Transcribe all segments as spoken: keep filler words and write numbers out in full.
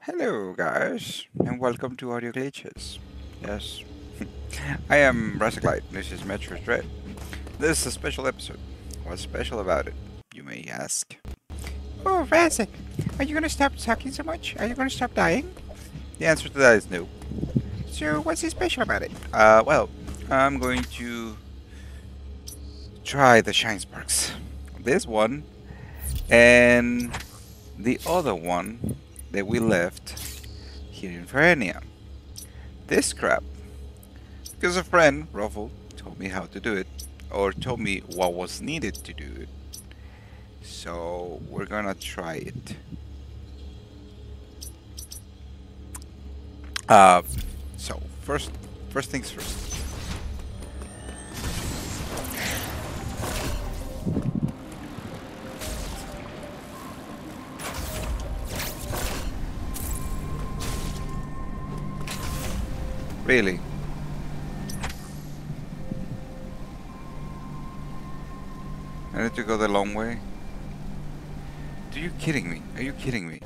Hello, guys, and welcome to Audio Glitches. Yes, I am Raseclight. This is Metroid. This is a special episode. What's special about it, you may ask? Oh, Rasek, are you gonna stop sucking so much? Are you gonna stop dying? The answer to that is no. So, what's so special about it? Uh, well, I'm going to try the Shine Sparks. This one and the other one that we left here in Ferenia. This crap, because a friend, Ruffle, told me how to do it, or told me what was needed to do it. So we're gonna try it. Uh, so first, first things first. Really? I need to go the long way? Are you kidding me? Are you kidding me?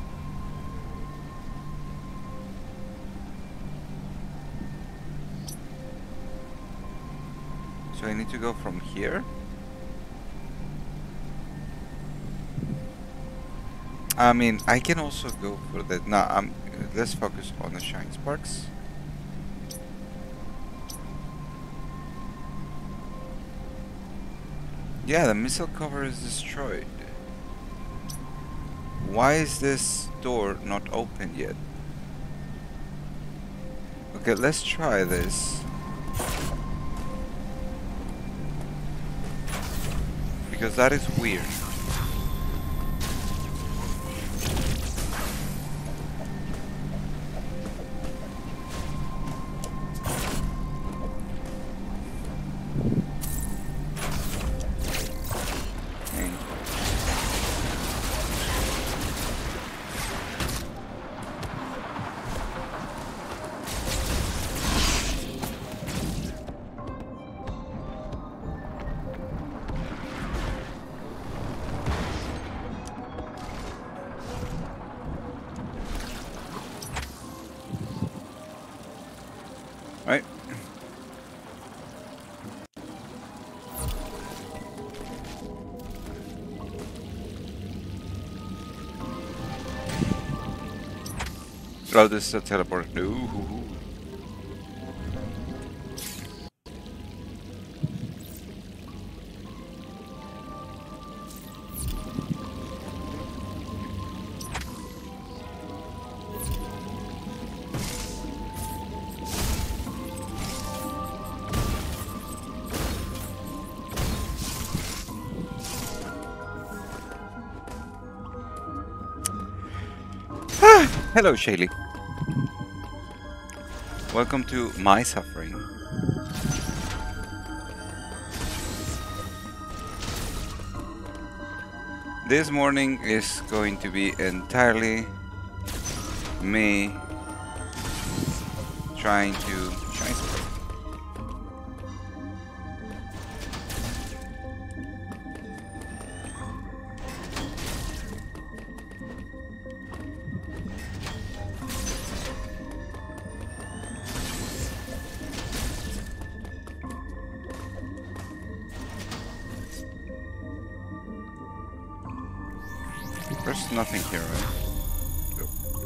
So I need to go from here? I mean, I can also go for the... No, um, let's focus on the Shine Sparks. Yeah, the missile cover is destroyed. Why is this door not open yet? Okay, let's try this. Because that is weird. Hang. Right? Oh, this is a teleport. No. Hello, Shaylee. Welcome to my suffering. This morning is going to be entirely me trying to shine spark. There's nothing here, right? Nope.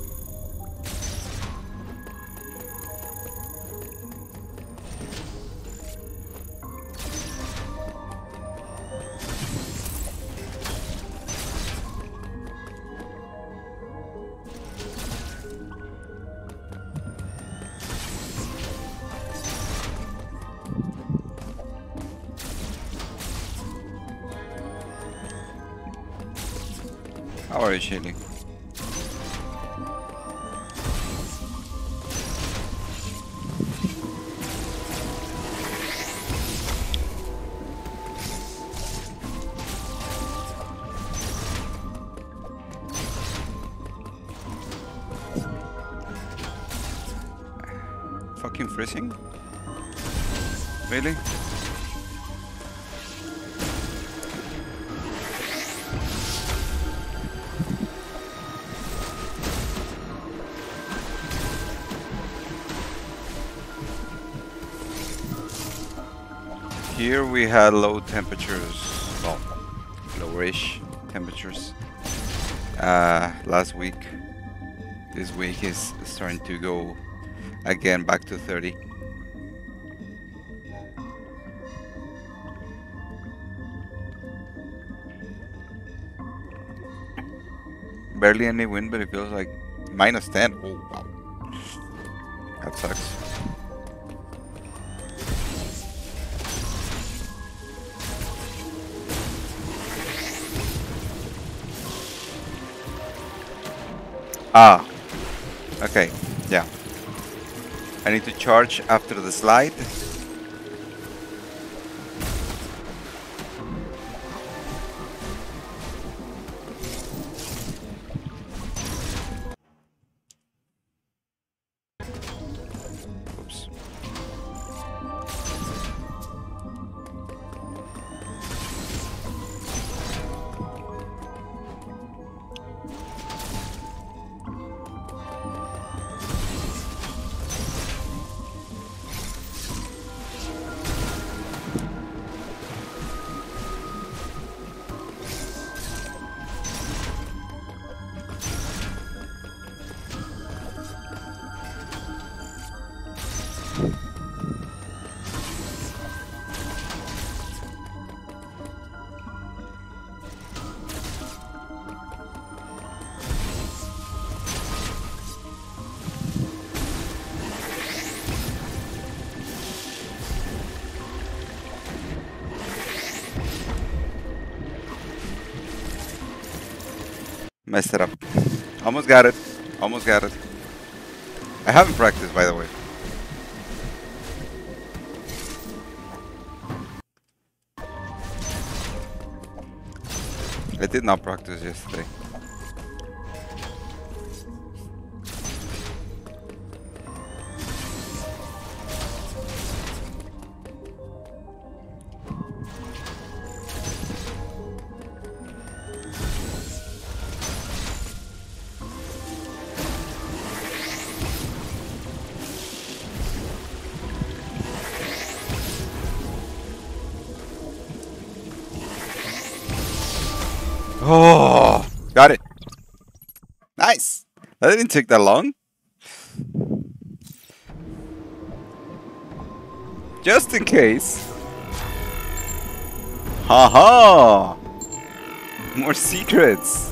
How are you, Shaylee? Fucking freezing? Really? Here we had low temperatures, well, lowish temperatures uh, last week. This week is starting to go again back to thirty. Barely any wind, but it feels like minus ten. Oh, wow. That sucks. Ah, okay, yeah. I need to charge after the slide. Oops. Messed it up. Almost got it. Almost got it. I haven't practiced, by the way. I did not practice yesterday. Oh, got it. Nice. That didn't take that long. Just in case. Haha. More secrets.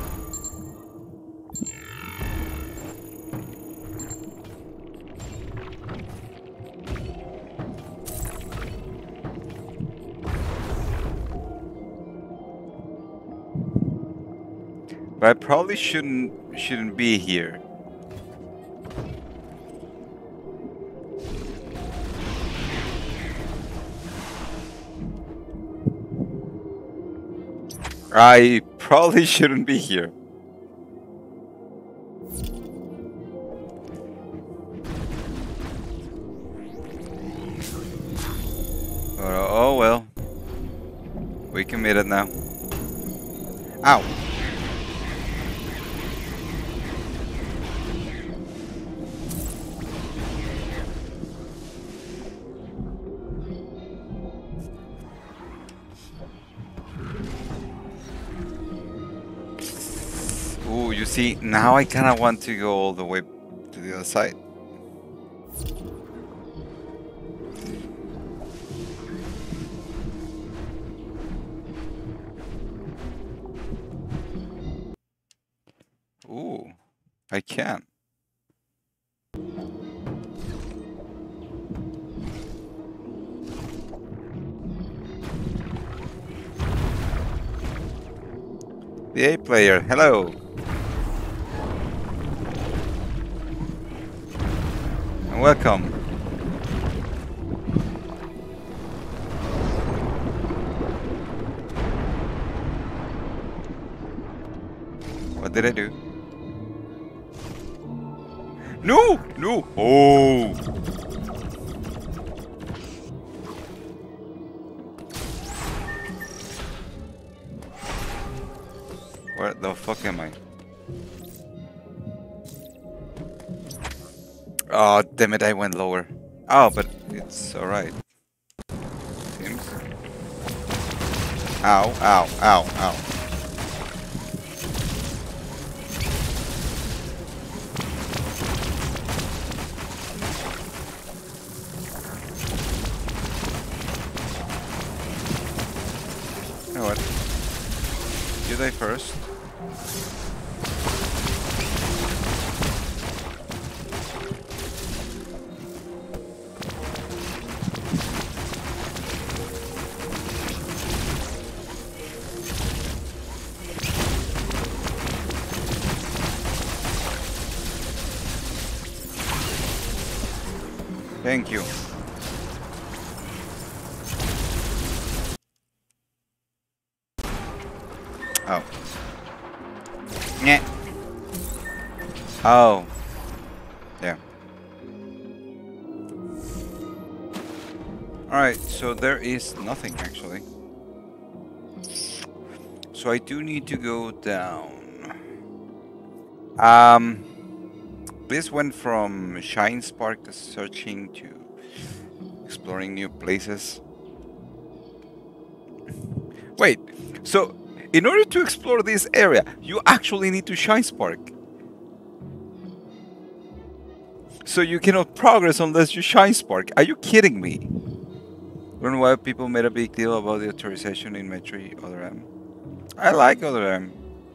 But I probably shouldn't shouldn't be here. I probably shouldn't be here. Oh, oh well. We committed now. Ow. Ooh, you see, now I kind of want to go all the way to the other side. Ooh, I can. The A player, hello. And welcome. What did I do? No! No! Oh! Where the fuck am I? Oh, damn it, I went lower. Oh, but it's alright. Seems. Ow, ow, ow, ow. You know what? You die first. Thank you. Oh. Yeah. Oh. Yeah. Alright, so there is nothing actually. So I do need to go down. Um, this went from Shine Spark to searching to exploring new places. Wait, so in order to explore this area, you actually need to Shine Spark. So you cannot progress unless you Shine Spark. Are you kidding me? I don't know why people made a big deal about the authorization in Metroid Other M. I like Other M.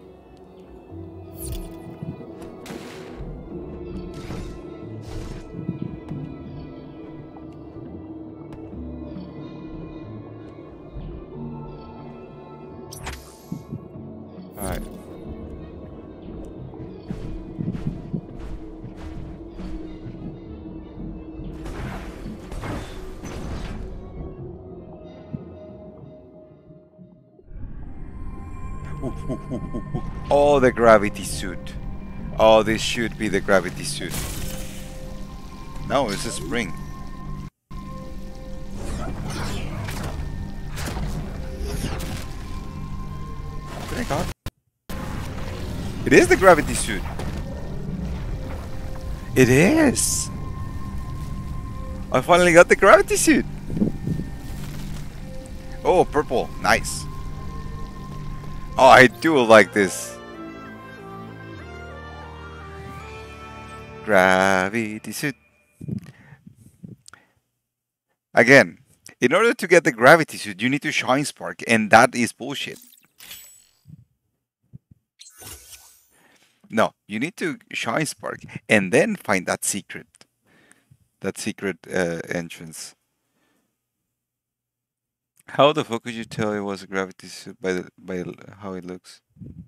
Alright. Oh, the gravity suit. Oh, this should be the gravity suit. No, it's a spring. Thank God. It is the gravity suit. It is. I finally got the gravity suit. Oh, purple. Nice. Oh, I do like this. Gravity suit. Again, in order to get the gravity suit, you need to Shine Spark, and that is bullshit. No, you need to Shine Spark, and then find that secret. That secret uh, entrance. How the fuck could you tell it was a gravity suit by the by how it looks?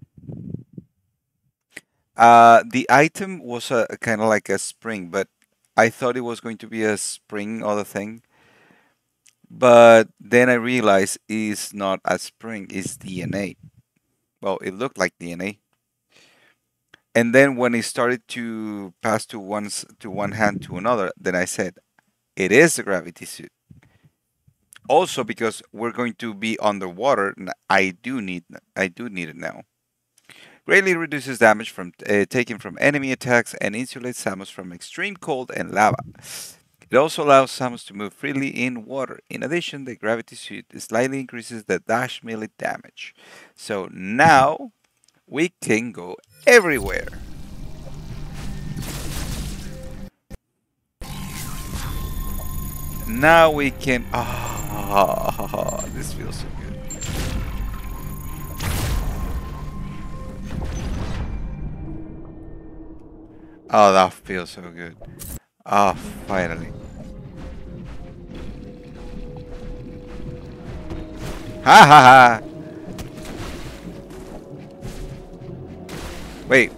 Uh, the item was a, a kind of like a spring, but I thought it was going to be a spring other thing. But then I realized it's not a spring, it's D N A. Well, it looked like D N A. And then when it started to pass to one s- to one hand to another, then I said, it is a gravity suit. Also, because we're going to be underwater, and I do need I do need it now. Greatly reduces damage from uh, taken from enemy attacks and insulates Samus from extreme cold and lava. It also allows Samus to move freely in water. In addition, the gravity suit slightly increases the dash melee damage. So now we can go everywhere. Now we can. Ah, this feels so good. Oh, that feels so good. Ah, finally. Ha ha ha! Wait.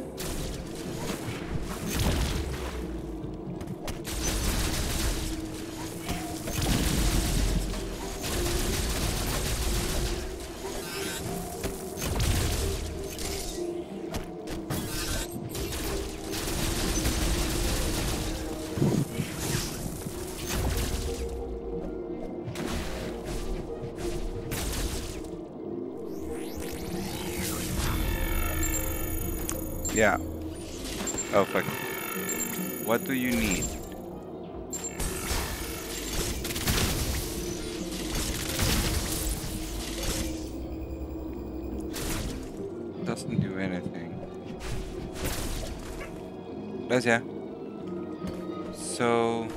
Yeah. Oh, fuck. What do you need? doesn't do anything. Does yeah. So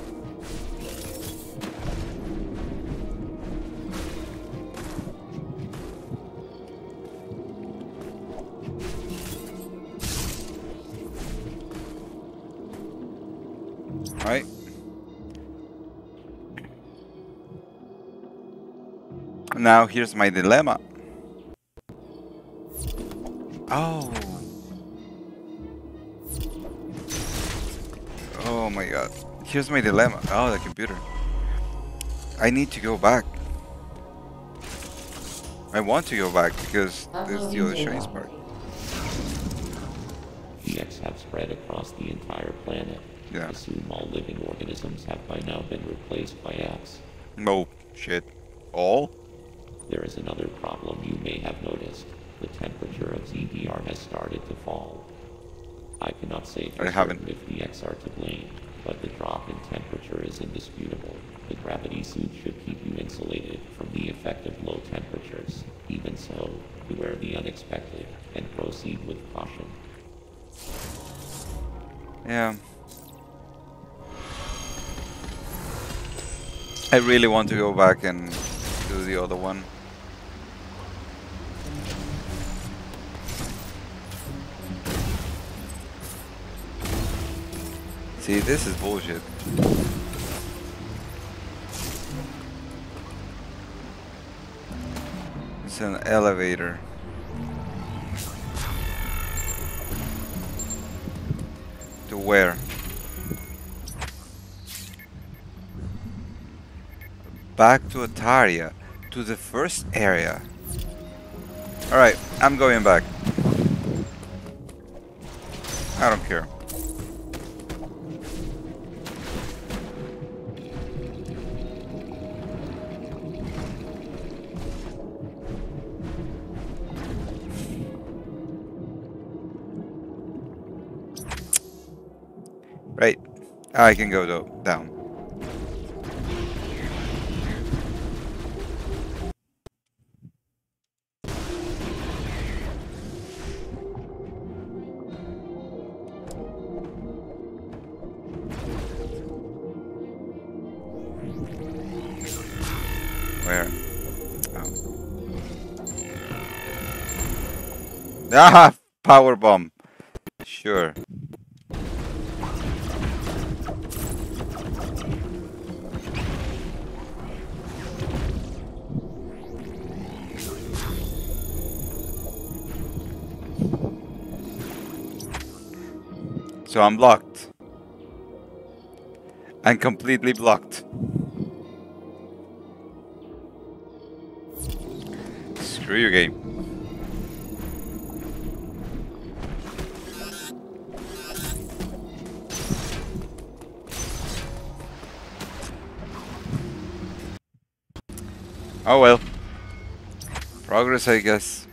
right. Now here's my dilemma. Oh. Oh my god. Here's my dilemma. Oh, the computer. I need to go back. I want to go back because there's the other shiny spark. The X have spread across the entire planet. Yeah. Assume all living organisms have by now been replaced by X. No shit. All? There is another problem you may have noticed. The temperature of Z D R has started to fall. I cannot say for I haven't. certain if the X are to blame, but the drop in temperature is indisputable. The gravity suit should keep you insulated from the effect of low temperatures. Even so, beware the unexpected and proceed with caution. Yeah. I really want to go back and do the other one. See, this is bullshit. It's an elevator. To where? Back to Ataria. To the first area. Alright, I'm going back. I don't care. Right. I can go do down. Where? Oh. Ah! Power bomb. Sure. So I'm blocked. I'm completely blocked. Screw your game. Oh well. Progress, I guess.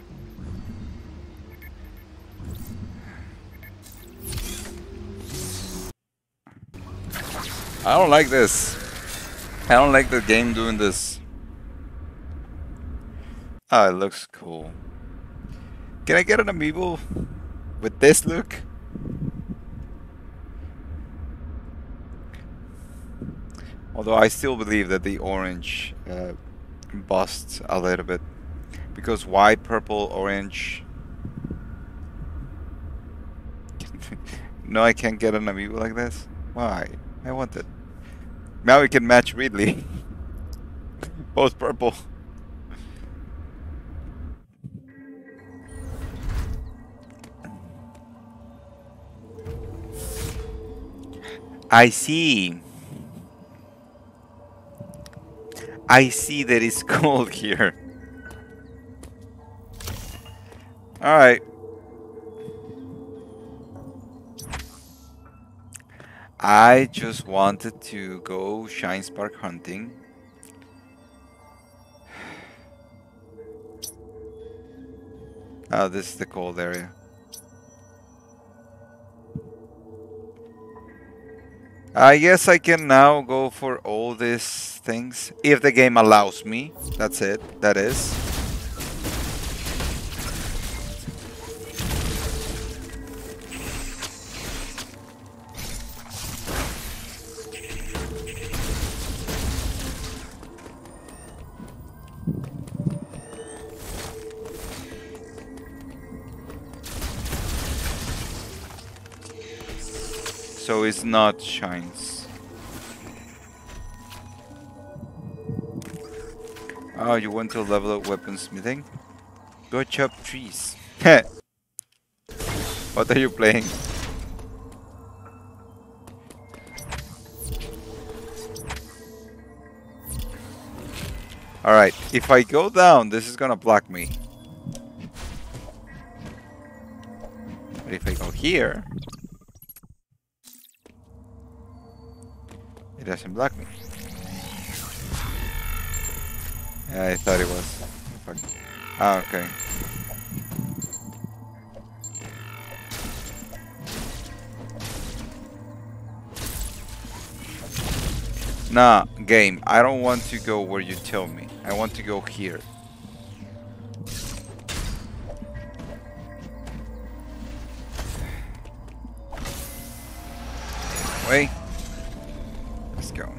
I don't like this. I don't like the game doing this. Oh, it looks cool. Can I get an amiibo with this look? Although I still believe that the orange uh, busts a little bit. Because white, purple, orange... No, I can't get an amiibo like this? Why? I want it. Now we can match Ridley. Both purple. I see. I see that it's cold here. Alright. I just wanted to go Shine Spark hunting. Oh, this is the cold area. I guess I can now go for all these things if the game allows me. That's it. That is. So it's not shines. Oh, you want to level up weaponsmithing? Go chop trees. What are you playing? Alright, if I go down, this is gonna block me. But if I go here, it doesn't block me. Yeah, I thought it was. Fuck. Ah, okay. Nah, game. I don't want to go where you tell me. I want to go here. Wait. Let's go.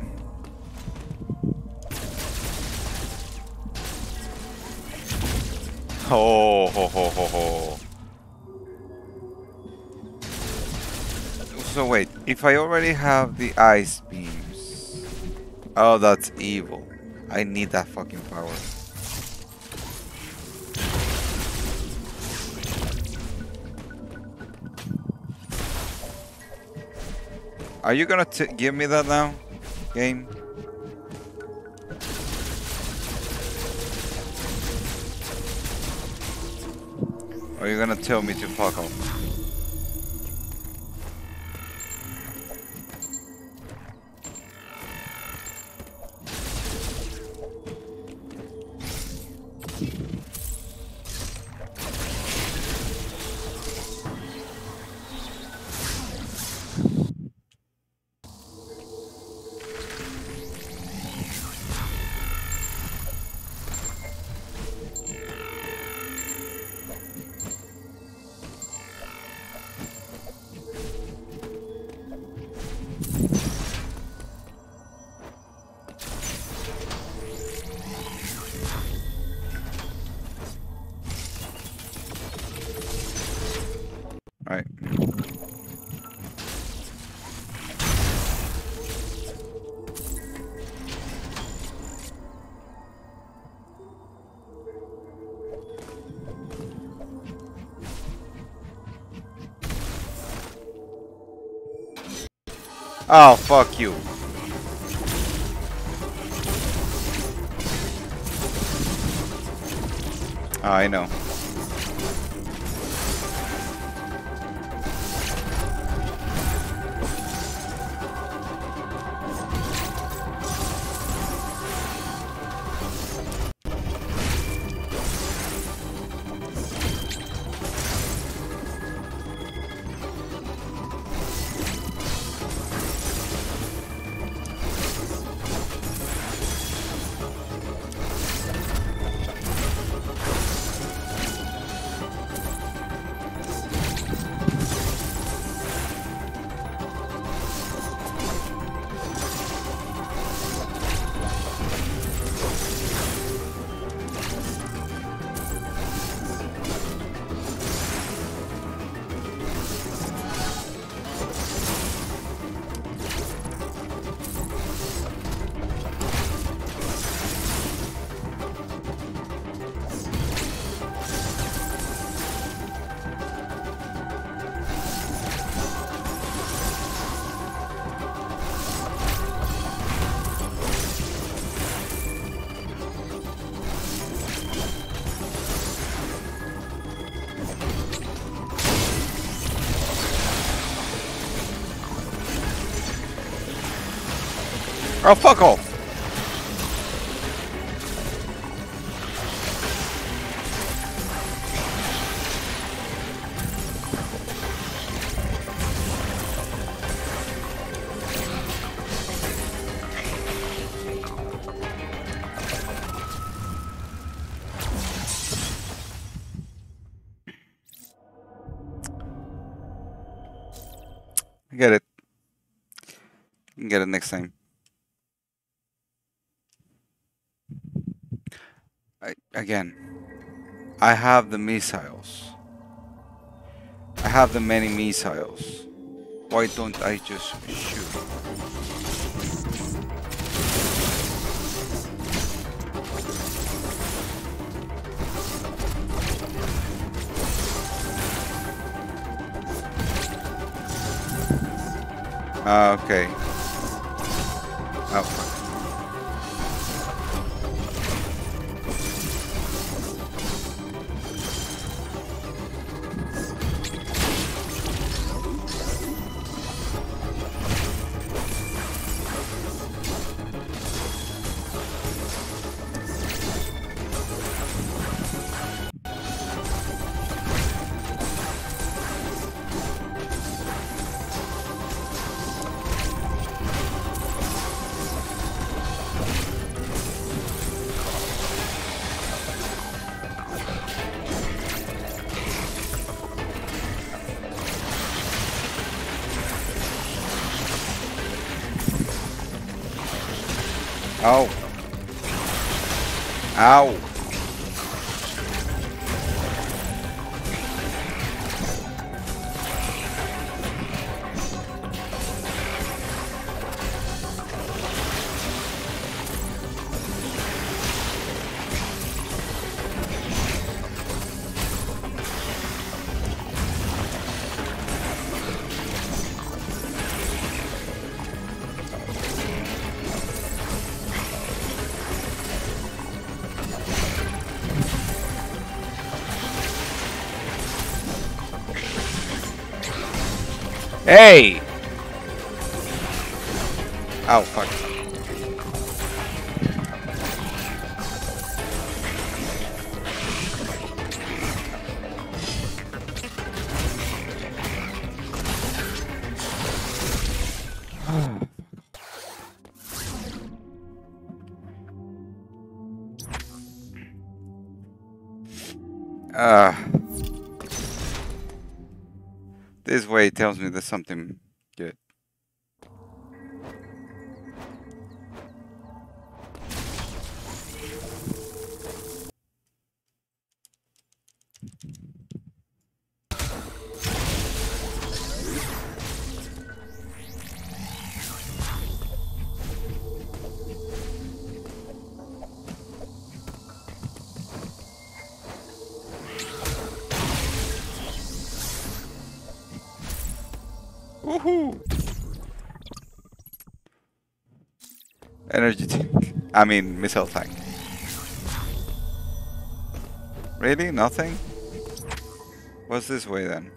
Oh, ho, ho, ho, ho. So wait, if I already have the ice beams. Oh, that's evil. I need that fucking power. Are you gonna t give me that now, game? Or are you gonna tell me to fuck off? Alright. Oh, fuck you. Oh, I know. Oh, fuck off! I get it. You can get it next time. I, again, I have the missiles. I have the many missiles. Why don't I just shoot? Uh, okay. Oh, fuck. Ow. Ow. Hey! Oh, fuck. Ah. This way tells me there's something good. Woohoo! Energy tank. I mean, missile tank. Really? Nothing? What's this way then?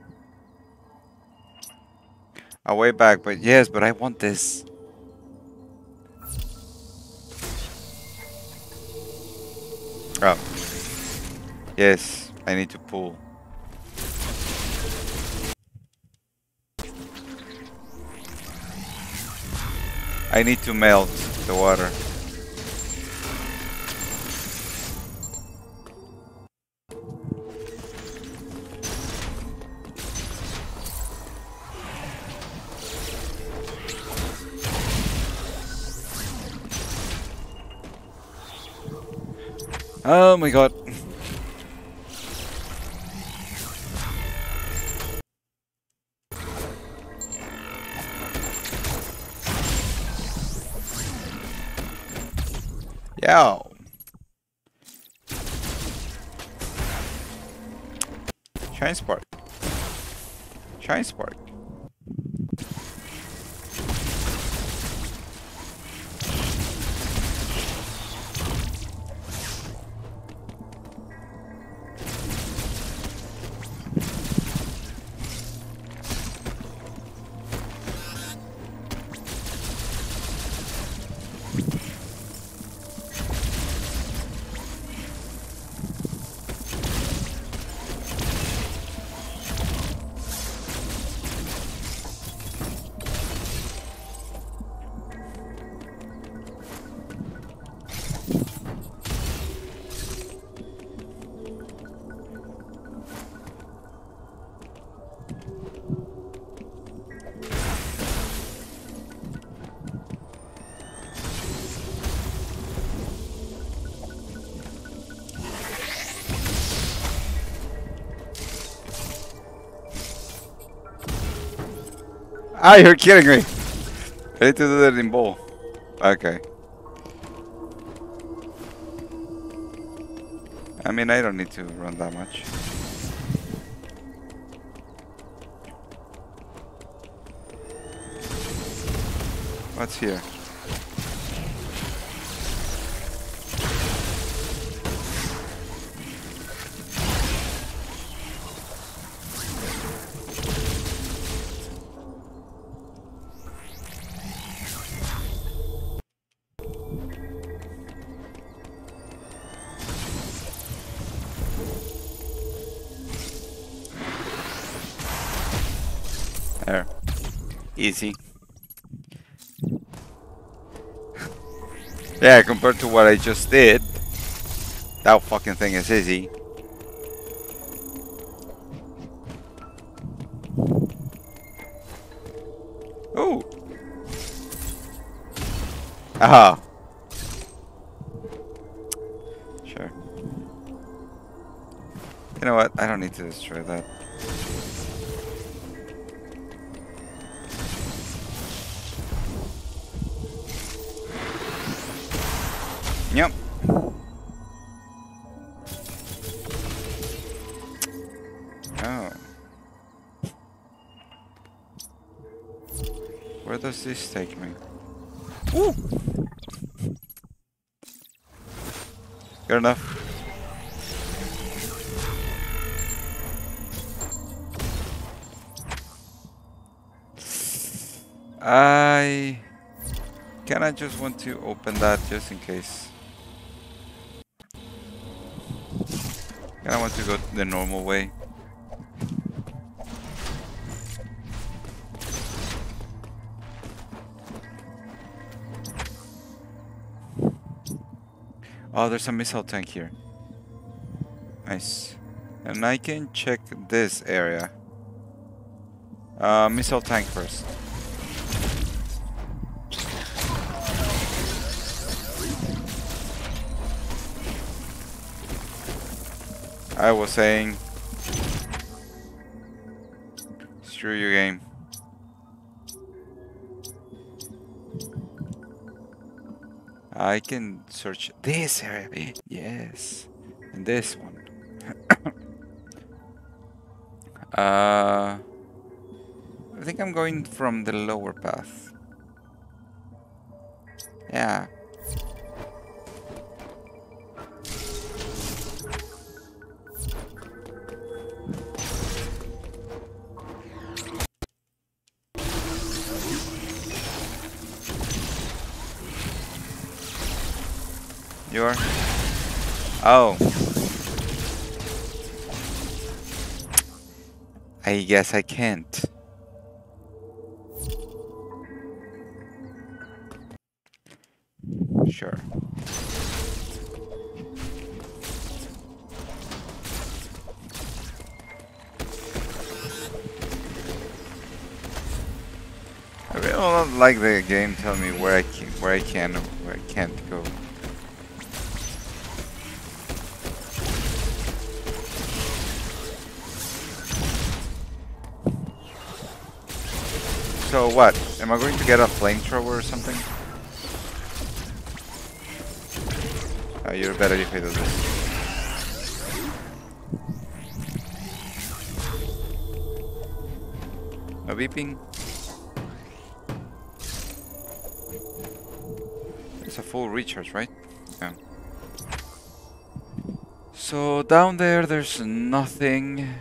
A way back, but yes, but I want this. Oh. Yes, I need to pull. I need to melt the water. Oh my god. Yo. Shine spark. Shine spark. Ah, you're kidding me. I need to do that in bowl. Okay. I mean, I don't need to run that much. What's here? There. Easy. Yeah, compared to what I just did, that fucking thing is easy. Oh. Ah. Sure. You know what? I don't need to destroy that. Yep. Oh. Where does this take me? Woo! Good enough. I kinda just want to open that just in case. Kinda want to go the normal way. Oh, there's a missile tank here. Nice. And I can check this area. Uh, missile tank first. I was saying, screw you, game. I can search this area. Yes. And this one. uh, I think I'm going from the lower path. Yeah. You are? Oh. I guess I can't. Sure. I really don't like the game telling me where I can, where I can, or where I can't go. So what? Am I going to get a flamethrower or something? Oh, you're better if I do this. No beeping. It's a full recharge, right? Yeah. So down there, there's nothing.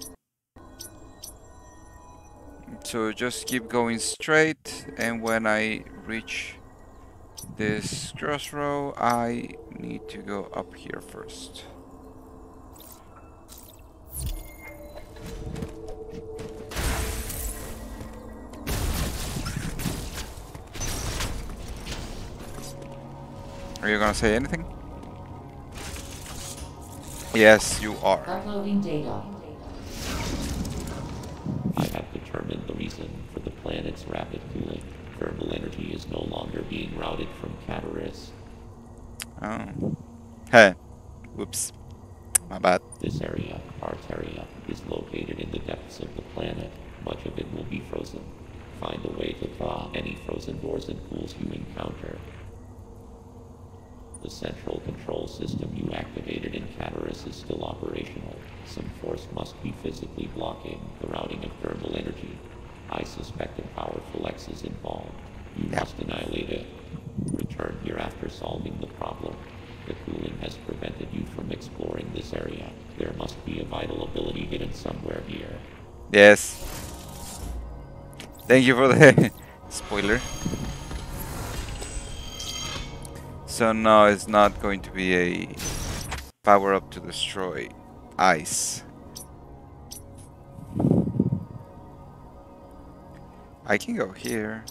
So just keep going straight, and when I reach this crossroad, I need to go up here first. Are you gonna say anything? Yes, you are. Uploading data. I have determined the reason for the planet's rapid cooling. Thermal energy is no longer being routed from Cataris. Oh. Hey. Whoops. My bad. This area, Arteria, is located in the depths of the planet. Much of it will be frozen. find a way to thaw any frozen doors and pools you encounter. The central control system you activated in Cataris is still operational. Some force must be physically blocking the routing of thermal energy. I suspect a powerful X is involved. You Yeah. must annihilate it. Return here after solving the problem. The cooling has prevented you from exploring this area. There must be a vital ability hidden somewhere here. Yes. Thank you for the spoiler. So no, it's not going to be a power up to destroy ice. I can go here.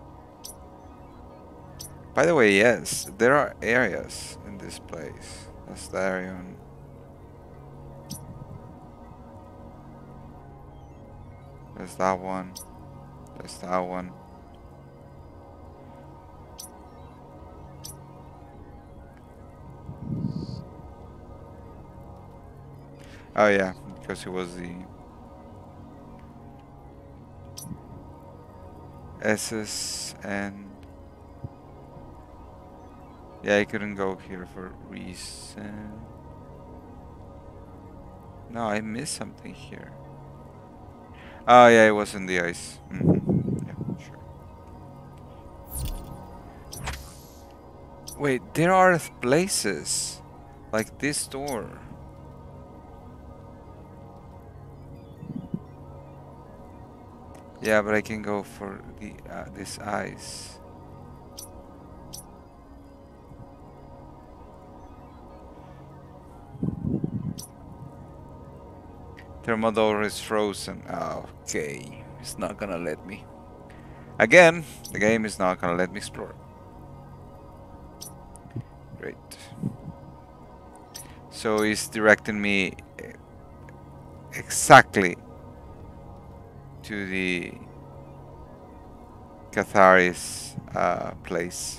By the way, yes, there are areas in this place. That's the area on. There's that one. There's that one. Oh yeah, because it was the S S and yeah, I couldn't go here for reason. No, I missed something here. Oh yeah, it was in the ice. Mm-hmm. Yeah, sure. Wait, there are places like this door. Yeah, but I can go for the uh, this ice. Thermodor is frozen. Okay, it's not gonna let me. Again, the game is not gonna let me explore. Great. So it's directing me exactly to the Catharis uh, place.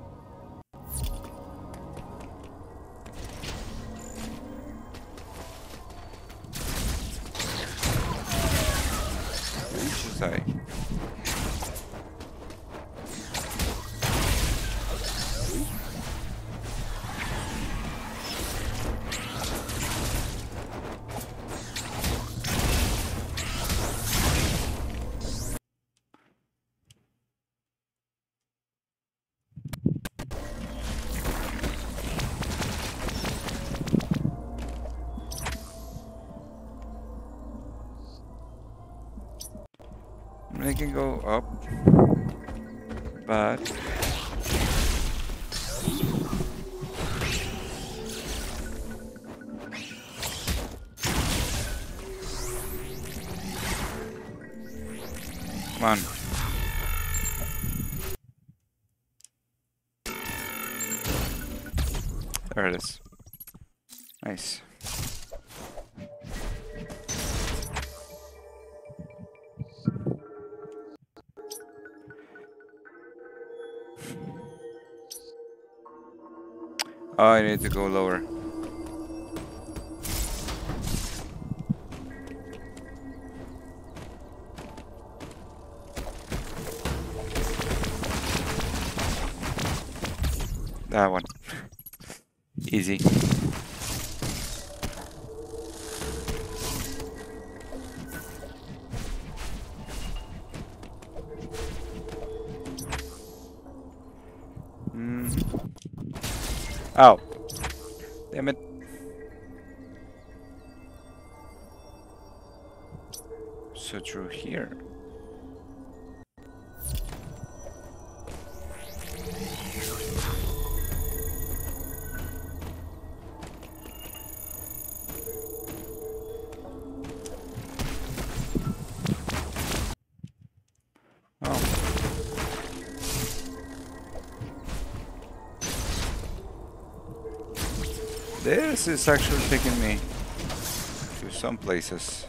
Which is I? I mean, I can go up, but come on. There it is. Nice. Oh, I need to go lower. That one. Easy. Mm. Oh. Damn it. So through here. Oh. This is actually taking me to some places.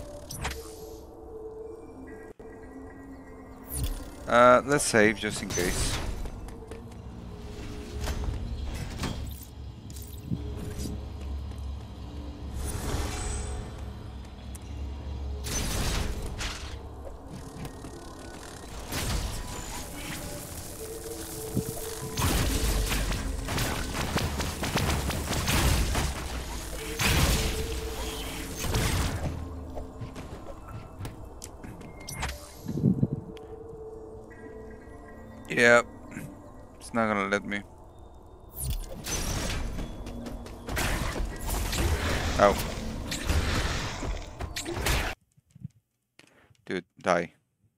Uh, let's save just in case. Yeah, it's not gonna let me. Oh, dude, die.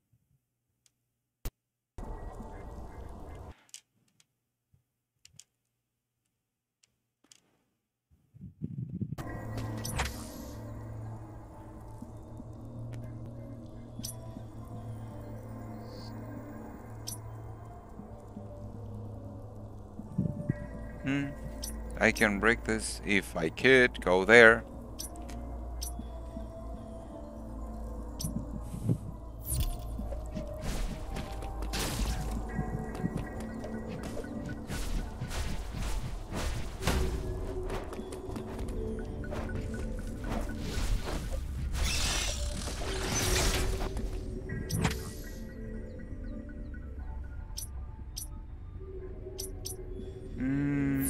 Hmm. I can break this if I could go there. Hmm.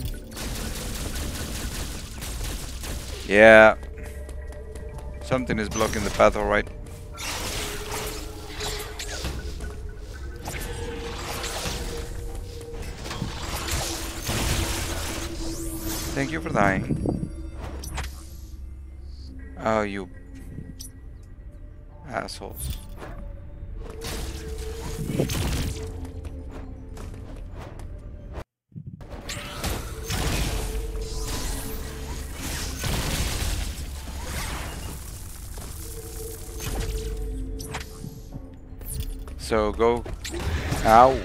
Yeah, something is blocking the path, alright. Thank you for dying. Oh, you assholes. So go. Ow.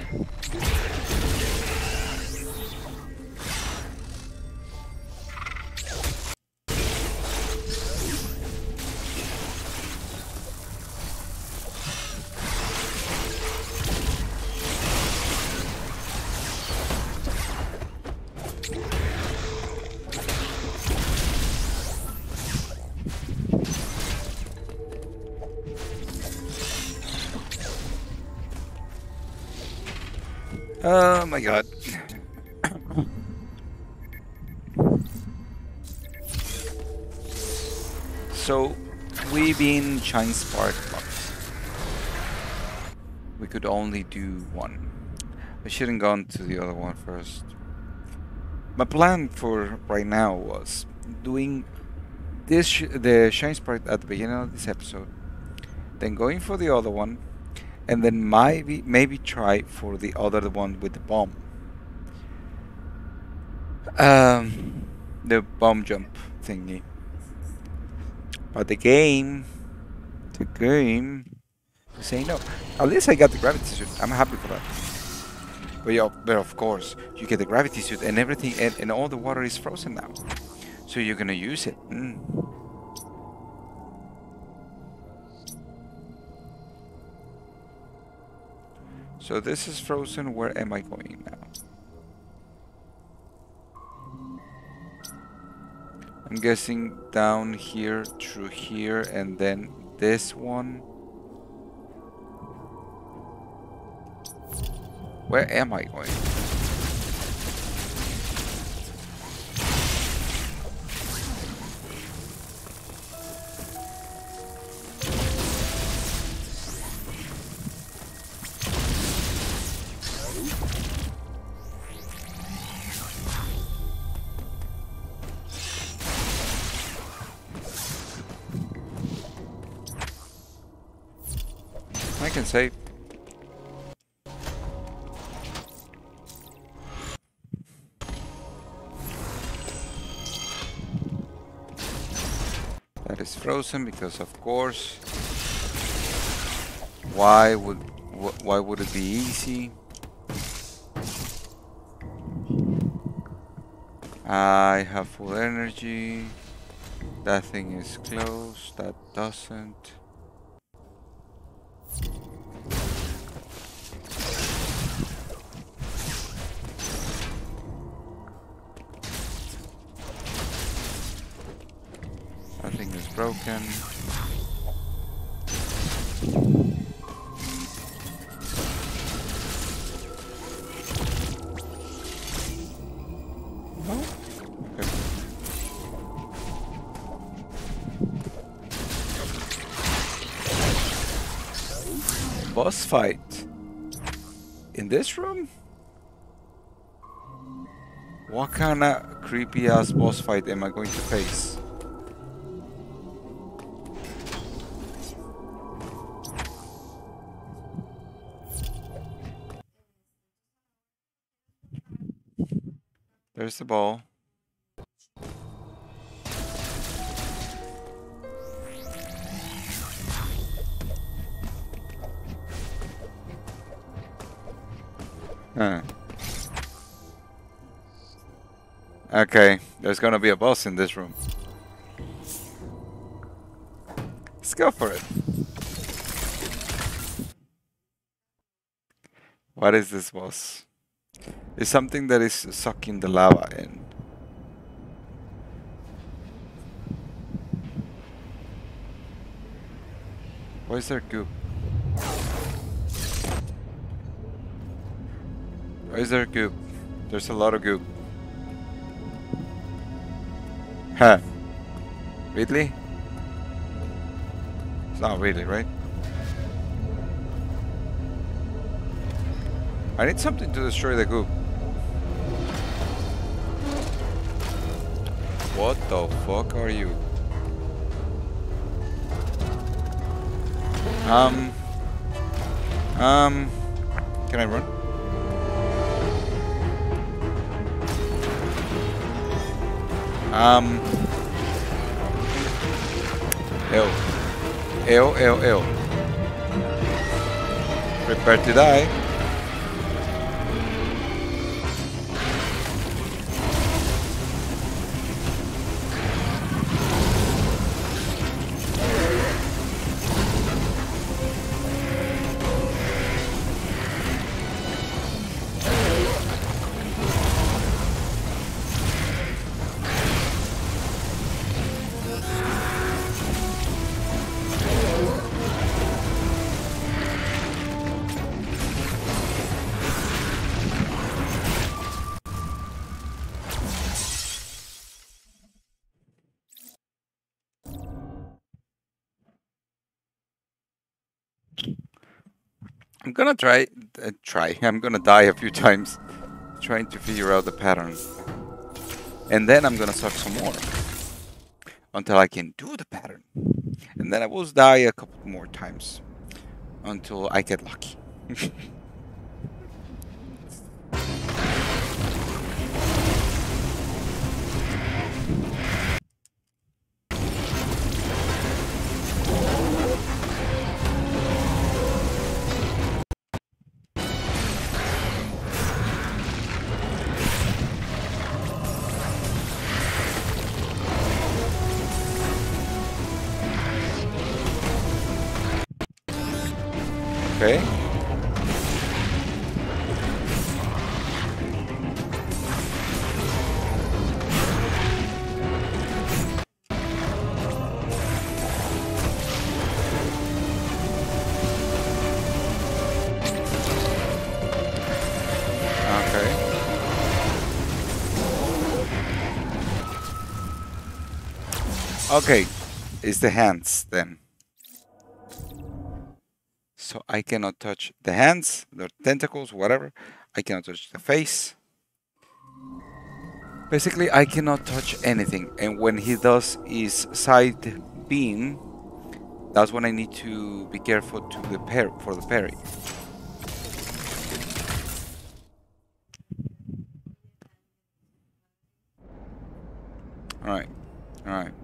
Oh my god. So, we been Shine Spark box. We could only do one. I shouldn't gone to the other one first. My plan for right now was doing this sh the Shine Spark at the beginning of this episode, then going for the other one, and then maybe maybe try for the other one with the bomb. Um, the bomb jump thingy. But the game, the game, say no. At least I got the gravity suit. I'm happy for that. But yeah, but of course, you get the gravity suit and everything, and, and all the water is frozen now. So you're gonna use it. Mm. So this is frozen. Where am I going now? I'm guessing down here, through here, and then this one. Where am I going? I can save. That is frozen because, of course, why would wh why would it be easy? I have full energy. That thing is closed. That doesn't. That thing is broken. Boss fight. In this room? What kind of creepy ass boss fight am I going to face? There's the ball. Huh. Okay, there's gonna be a boss in this room. Let's go for it. What is this boss? It's something that is sucking the lava in. Why is there goop? Why is there goop? There's a lot of goop. Huh. Really? It's not really, right? I need something to destroy the goop. What the fuck are you? Um. Um. Can I run? Um. Ew. Ew, ew, ew. Prepare to die. I'm gonna try, uh, try, I'm gonna die a few times trying to figure out the pattern. And then I'm gonna suck some more until I can do the pattern. And then I will die a couple more times until I get lucky. Okay. Okay. Okay. It's the hands then. So I cannot touch the hands, the tentacles, whatever. I cannot touch the face. Basically, I cannot touch anything. And when he does his side beam, that's when I need to be careful to the pair for the parry. All right, all right.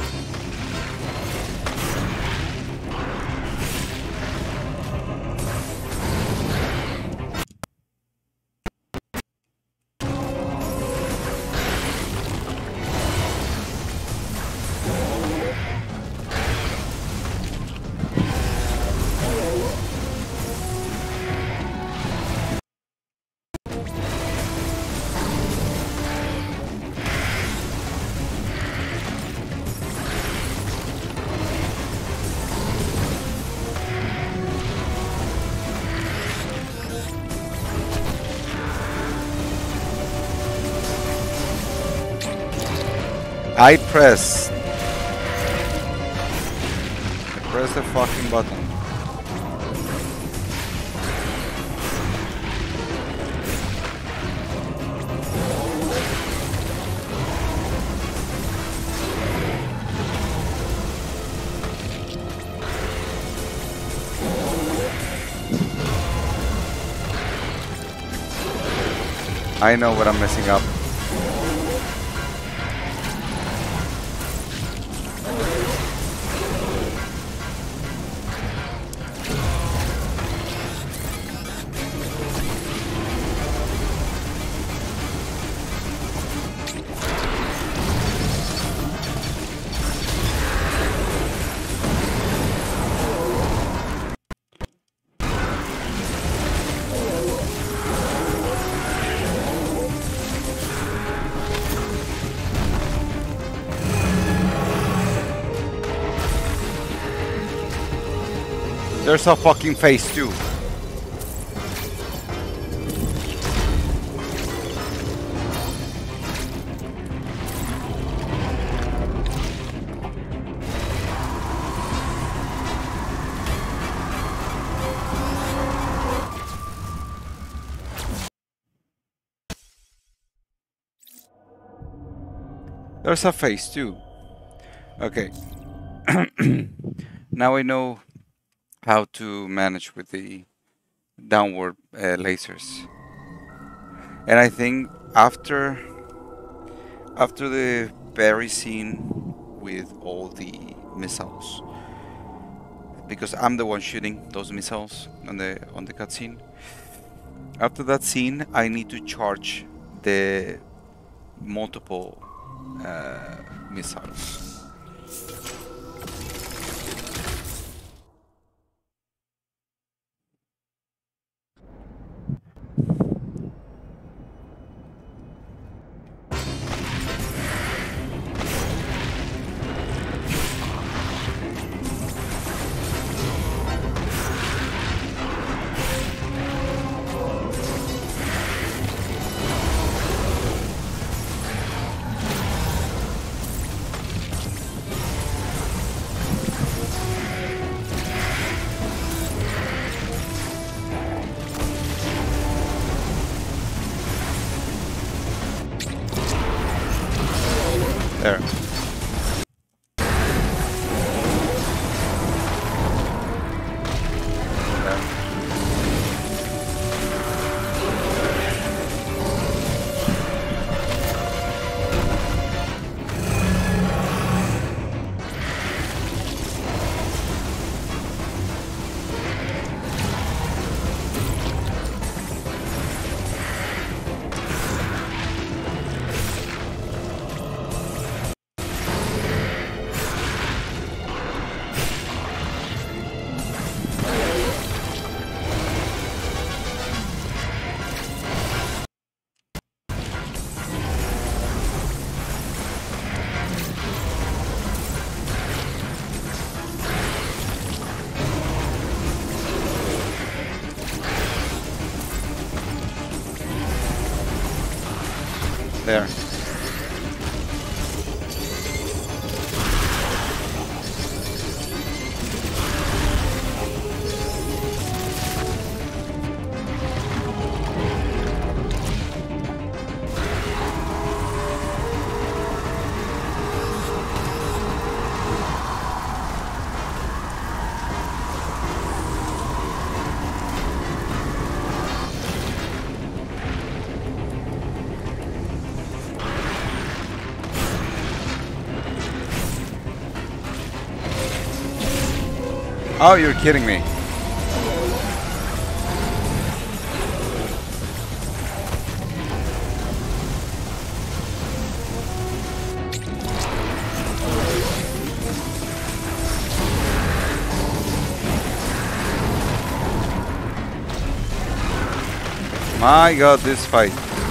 I press. I press the fucking button. I know what I'm messing up. There's a fucking phase two. There's a phase two. Okay. Now I know how to manage with the downward uh, lasers. And I think after after the berry scene with all the missiles, because I'm the one shooting those missiles on the on the cutscene. After that scene, I need to charge the multiple uh, missiles. There. There. Oh, you're kidding me. My god, this fight.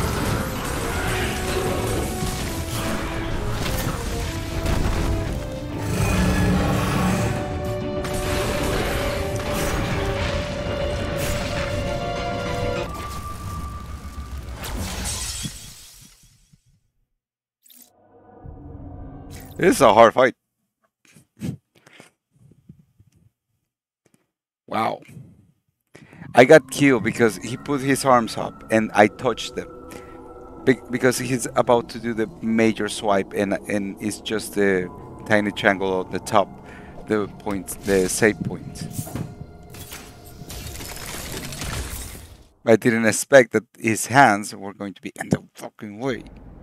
This is a hard fight. Wow. I got killed because he put his arms up and I touched them. Be because he's about to do the major swipe and and it's just the tiny triangle at the top, the point, the save point. I didn't expect that his hands were going to be in the fucking way.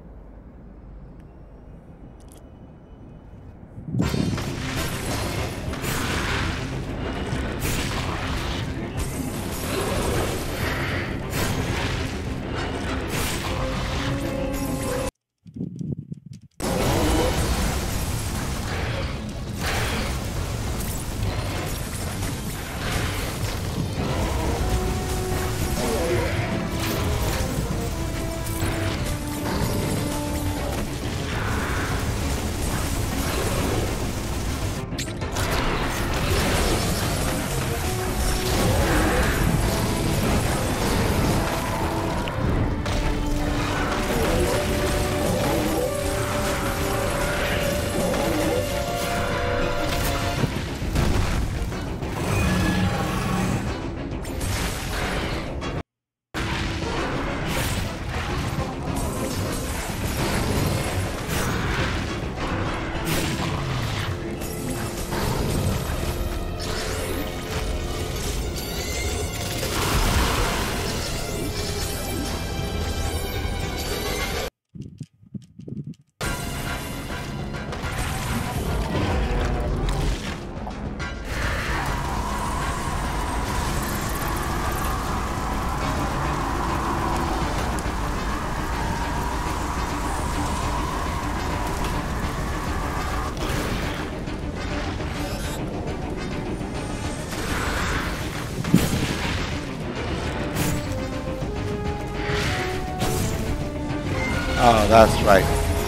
Oh, that's right.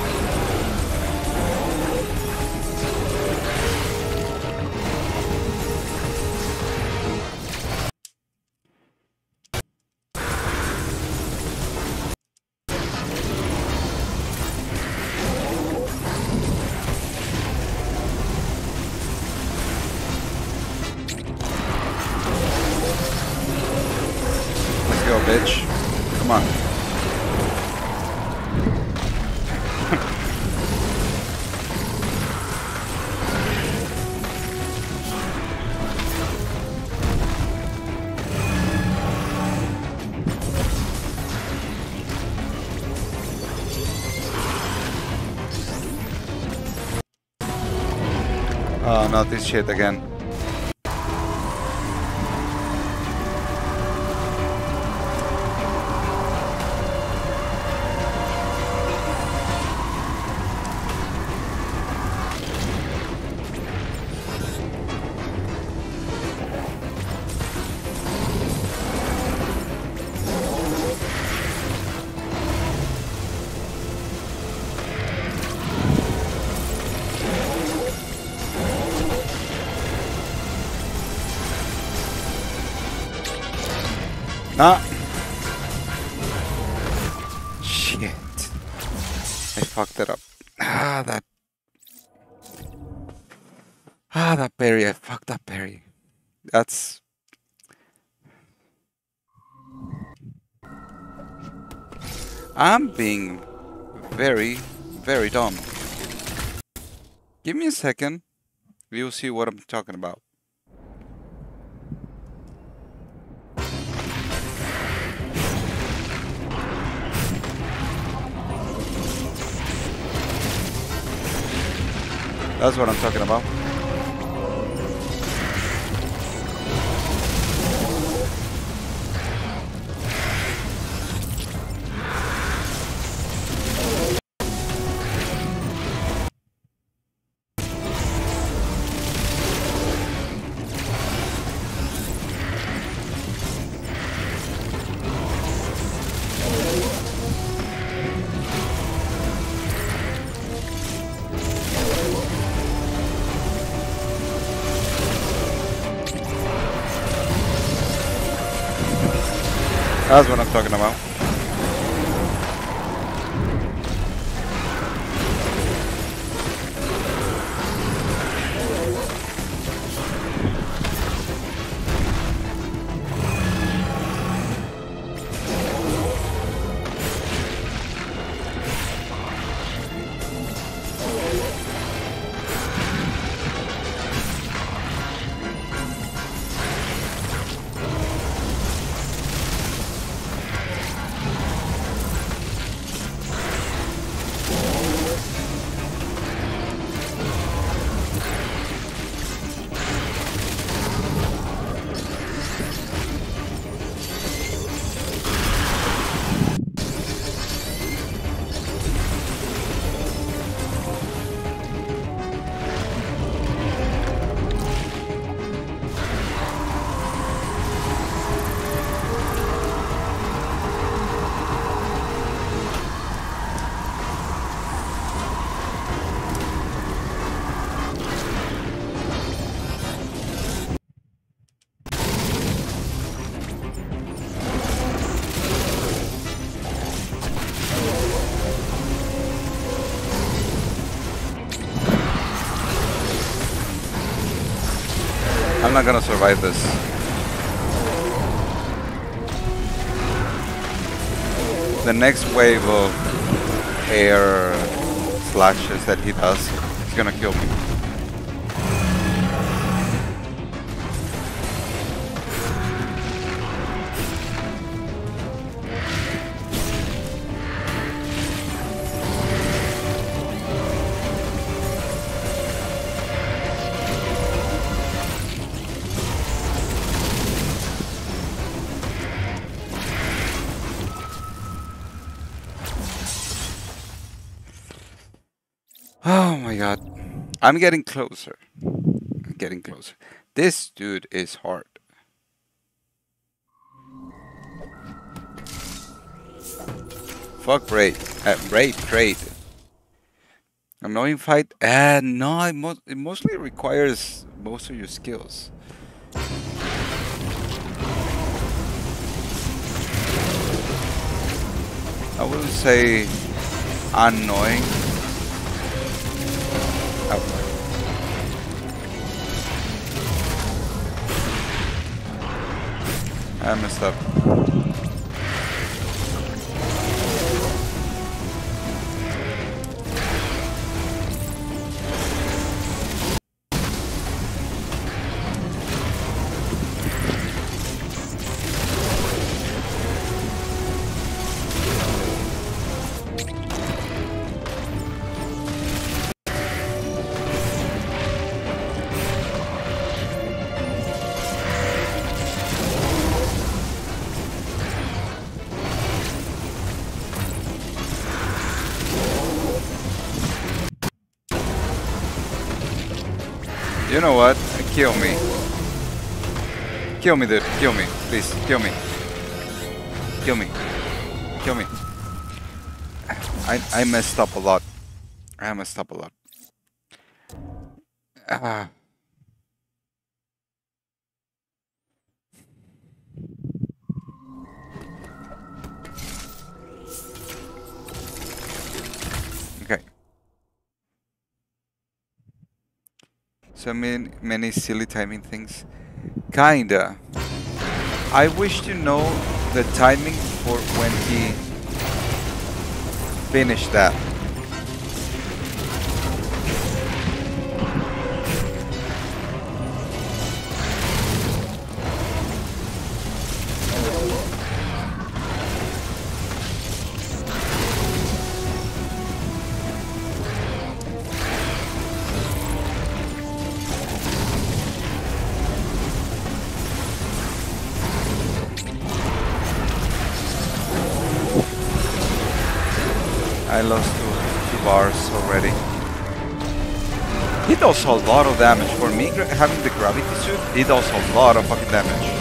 Let's go, bitch. Come on. Oh, not this shit again. Ah! Shit. I fucked it up. Ah, that. Ah, that berry. I fucked that berry. That's. I'm being very, very dumb. Give me a second. You'll see what I'm talking about. That's what I'm talking about. That's what I'm talking about. not gonna survive this. The next wave of air slashes that he does is gonna kill me. Oh my god. I'm getting closer. I'm getting closer. This dude is hard. Fuck raid. Uh, raid trade. Annoying fight. Uh, no, it, mo it mostly requires most of your skills. I wouldn't say annoying. Oh. I messed up. You know what? Kill me. Kill me, dude. Kill me. Please, kill me. Kill me. Kill me. I, I messed up a lot. I messed up a lot. Ah. Okay. So many, many silly timing things. Kinda. I wish to know the timing for when he finished that. I lost two, two bars already. He does a lot of damage. For me, having the gravity suit, he does a lot of fucking damage.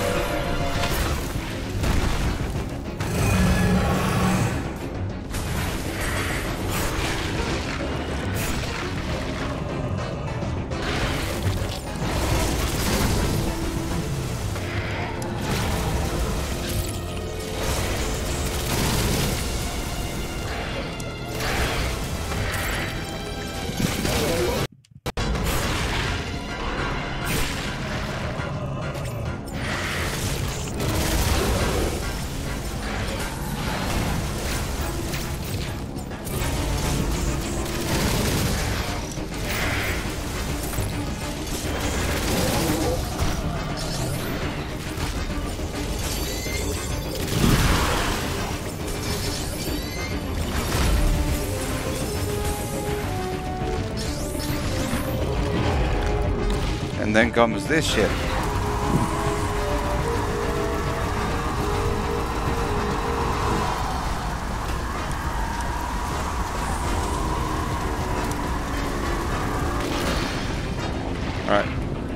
And then comes this shit. Alright.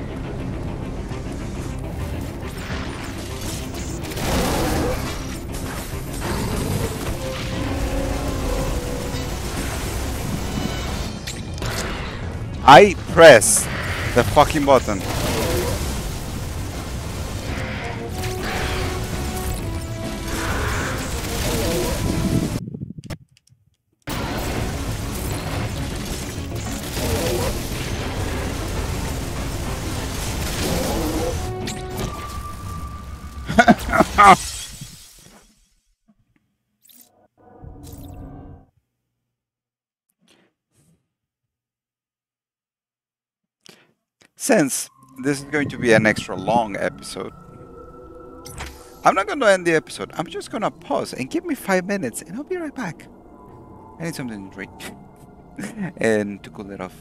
I press the fucking button. Since this is going to be an extra long episode, I'm not going to end the episode. I'm just going to pause and give me five minutes and I'll be right back. I need something to drink and to cool it off.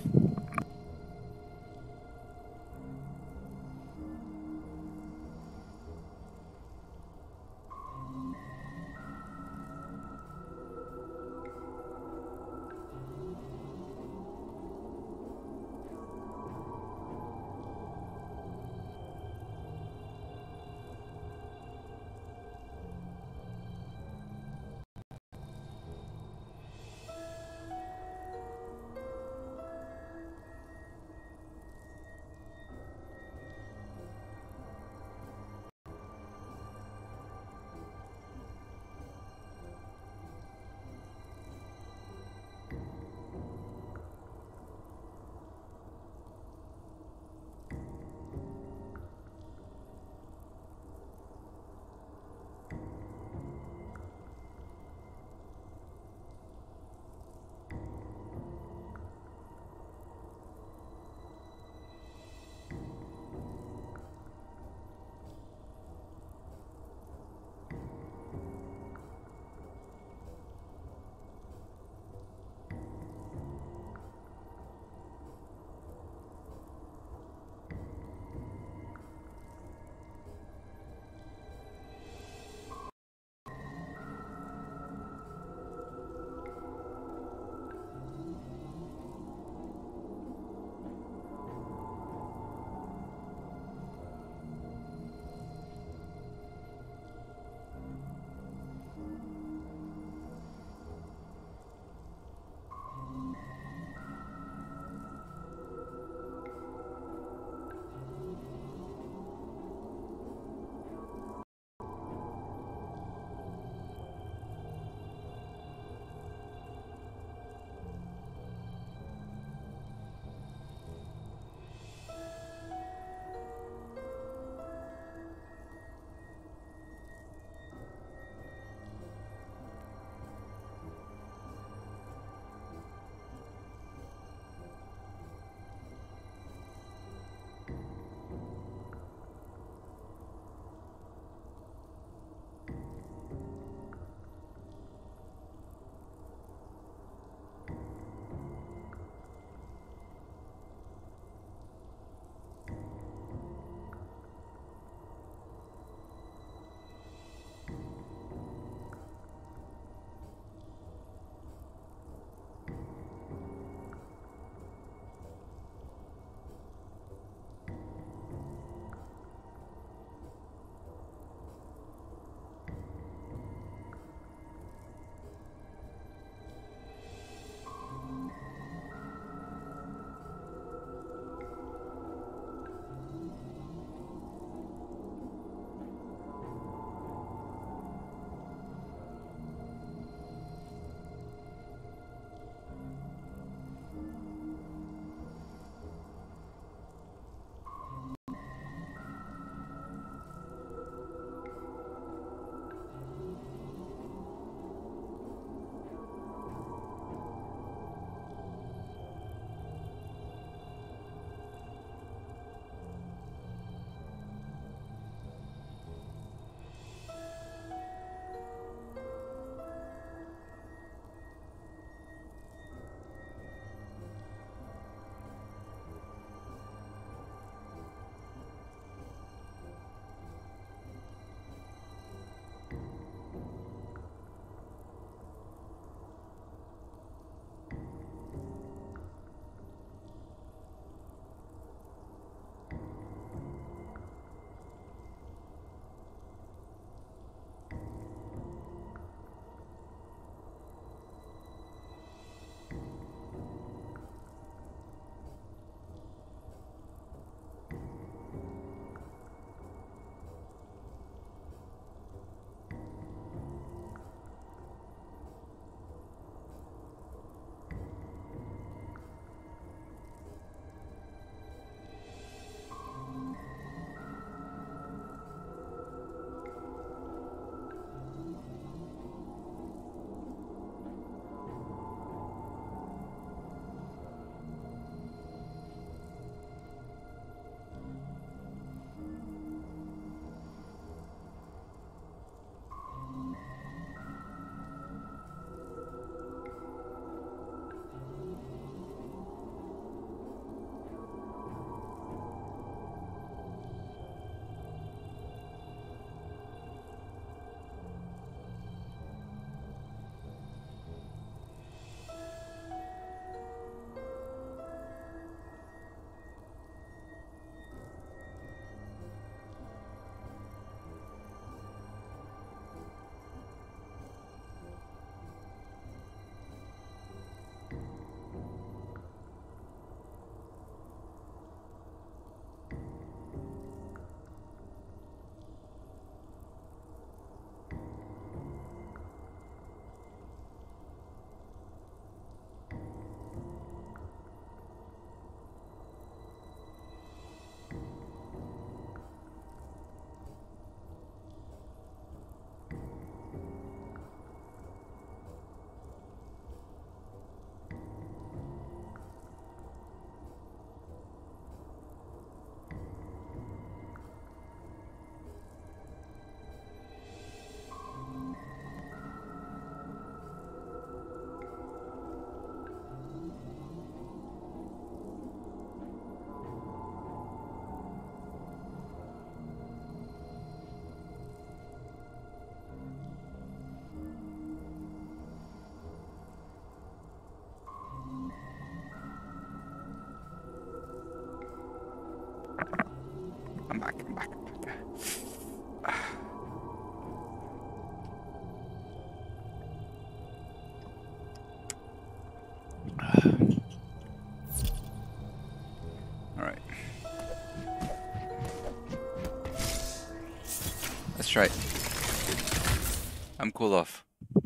right. I'm cool off.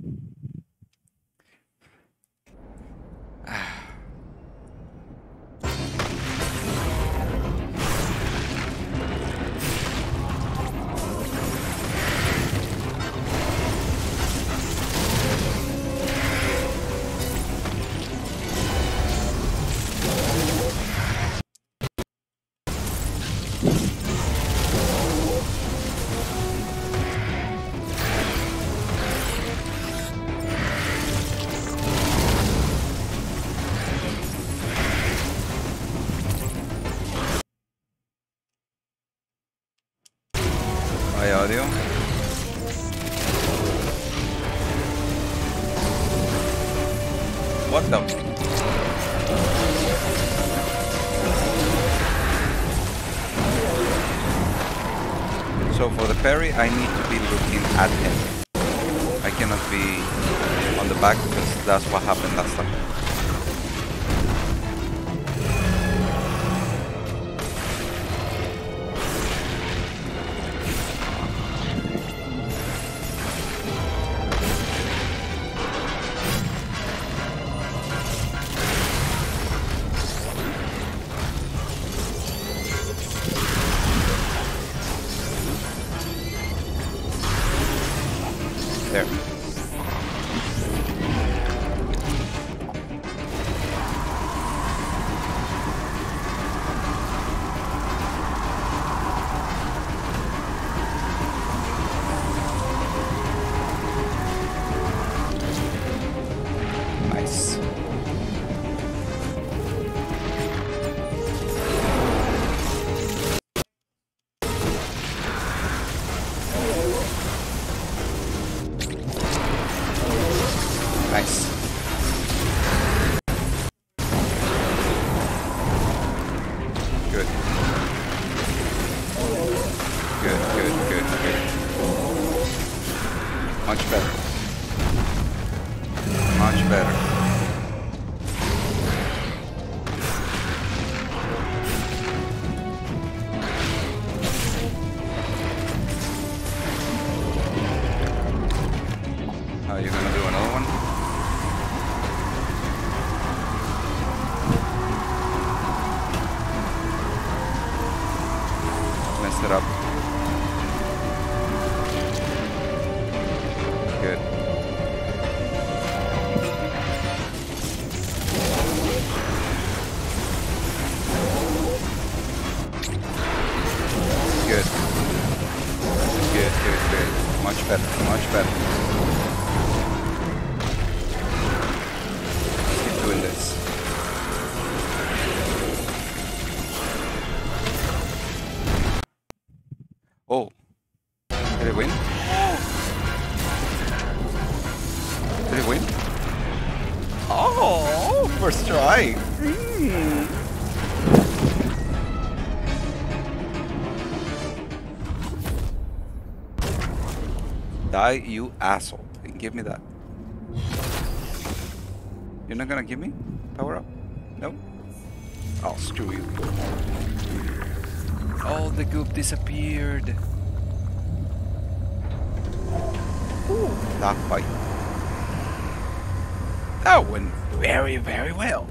Hi, audio. What the? So for the parry, I need to be looking at him. I cannot be on the back because that's what happened last time. There. Nice. Nice. Good. Good, good, good, good. Much better. Much better. Are you gonna do another one? Messed it up. Good. Good. Good, good, good. Much better, much better. Keep doing this. Oh. Did it win? Did it win? Oh, first try. Mm. Die, you asshole. And give me that. You're not gonna give me? Power up? No? Oh, screw you. All the goop disappeared. Ooh, that fight. That went very, very well.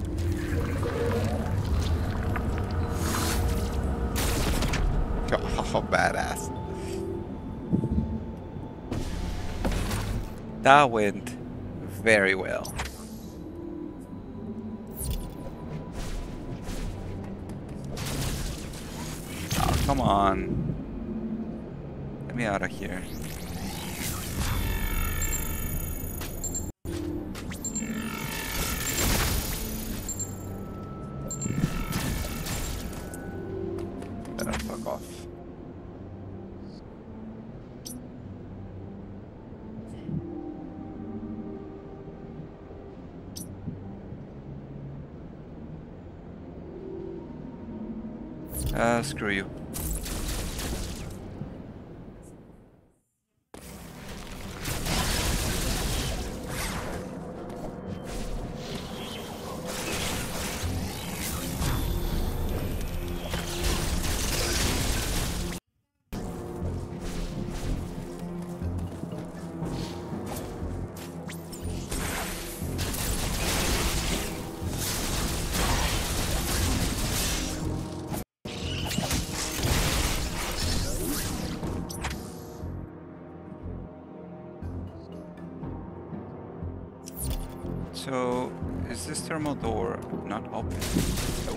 Oh, badass. That went very well. Oh, come on. Get me out of here. Better fuck off. Uh, screw you. So, is this thermal door not open? Nope.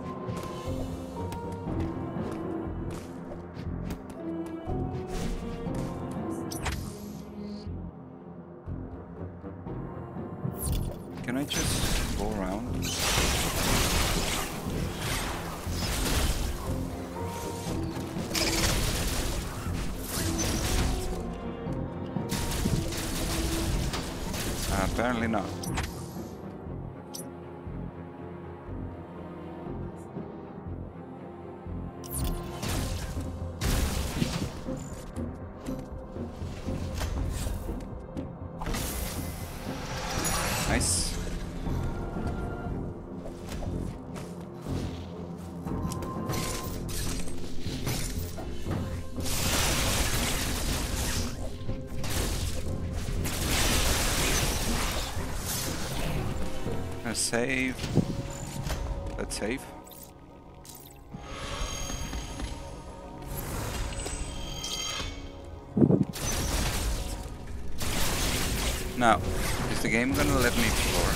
Can I just go around? Uh, apparently not. Nice. Let's save. Let's save. Now, is the game gonna let me explore?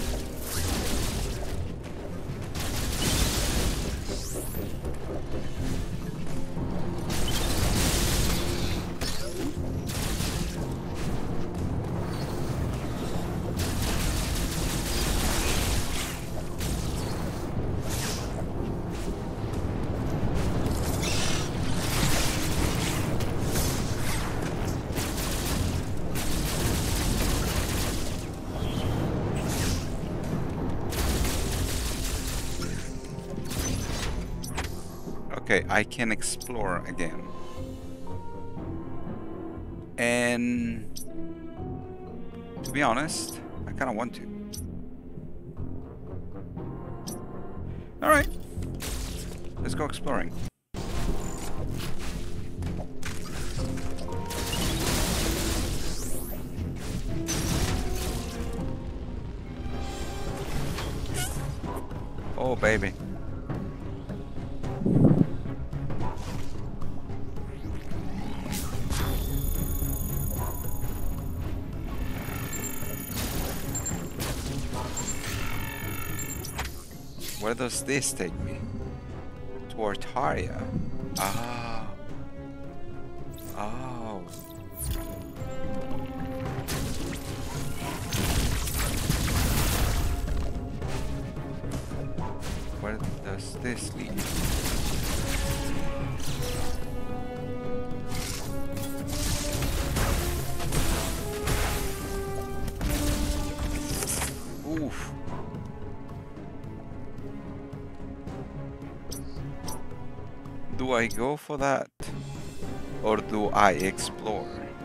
Okay, I can explore again. And to be honest, I kind of want to. Alright, let's go exploring. Oh, baby. Where does this take me? To Artaria. Ah. Oh. Where does this lead? Oof. Do I go for that? Or do I explore?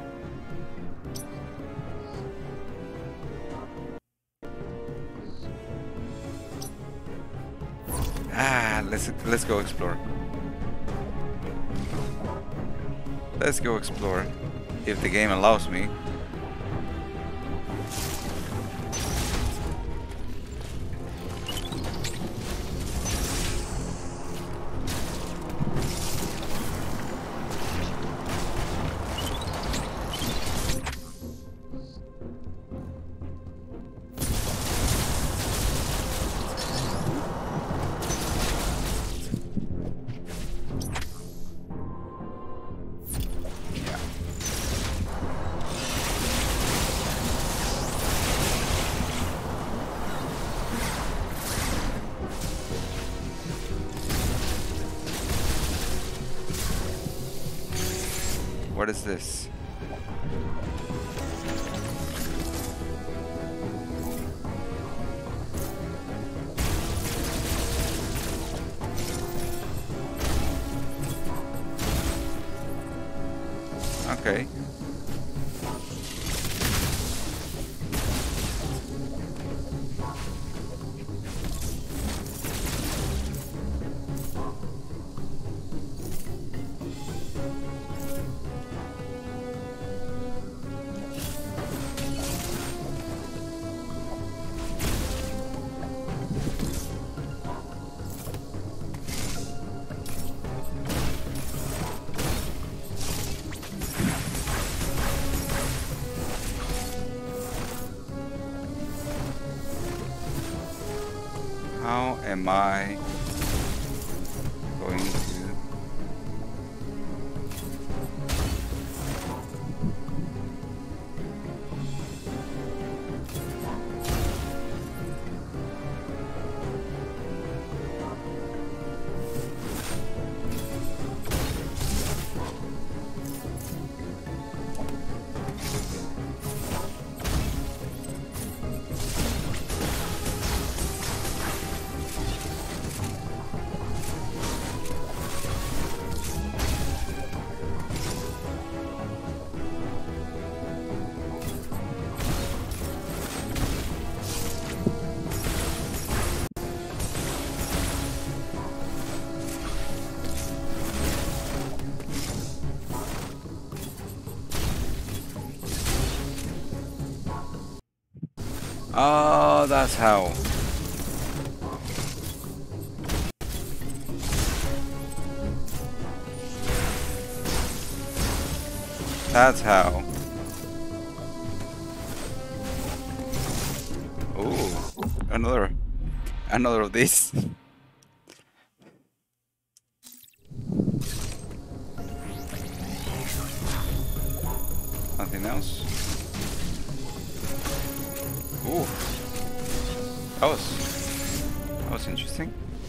Ah, let's let's go explore. Let's go explore. If the game allows me. What is this? Okay. am I going to... Oh, that's how. That's how. Ooh, another, another of these. Nothing else. Ooh, that was, that was interesting.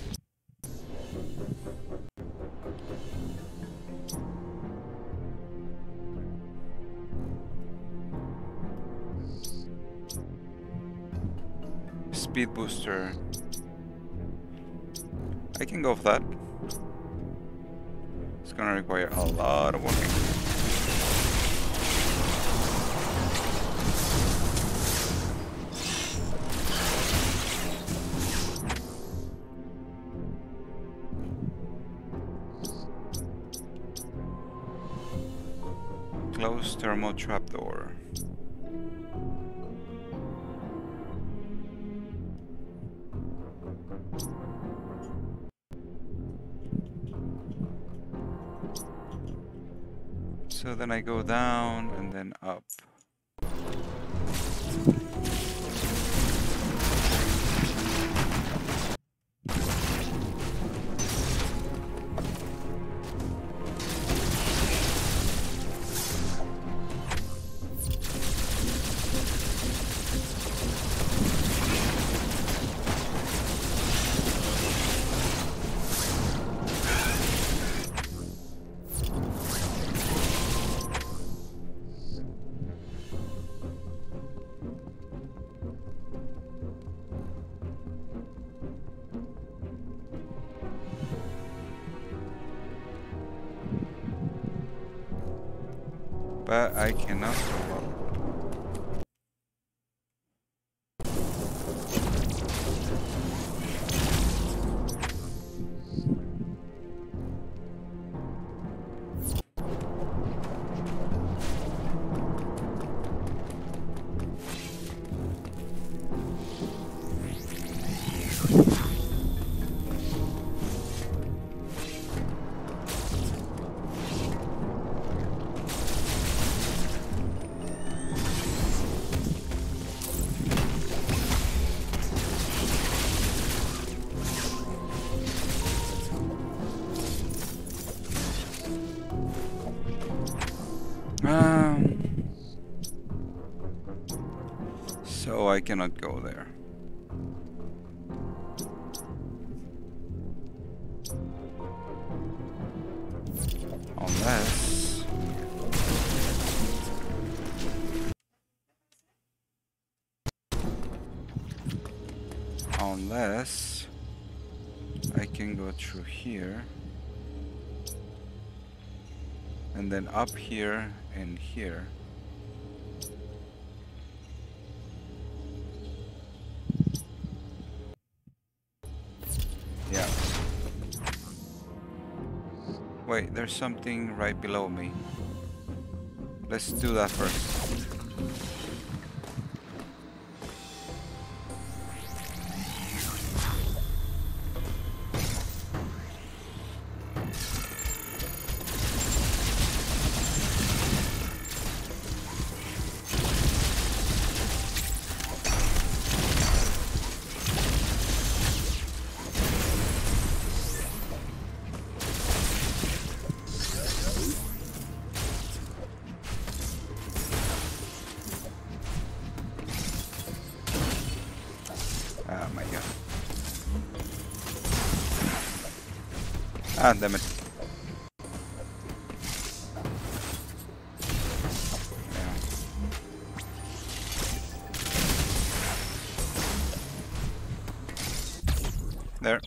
Speed booster. I can go for that. It's gonna require a lot of walking. Close thermal trapdoor. So then I go down and then up. But I cannot go up. Um, so I cannot go there. Unless... Unless... I can go through here. And then up here and here. Yeah. Wait, there's something right below me. Let's do that first. Oh my god. Ah, damn it. Yeah. There.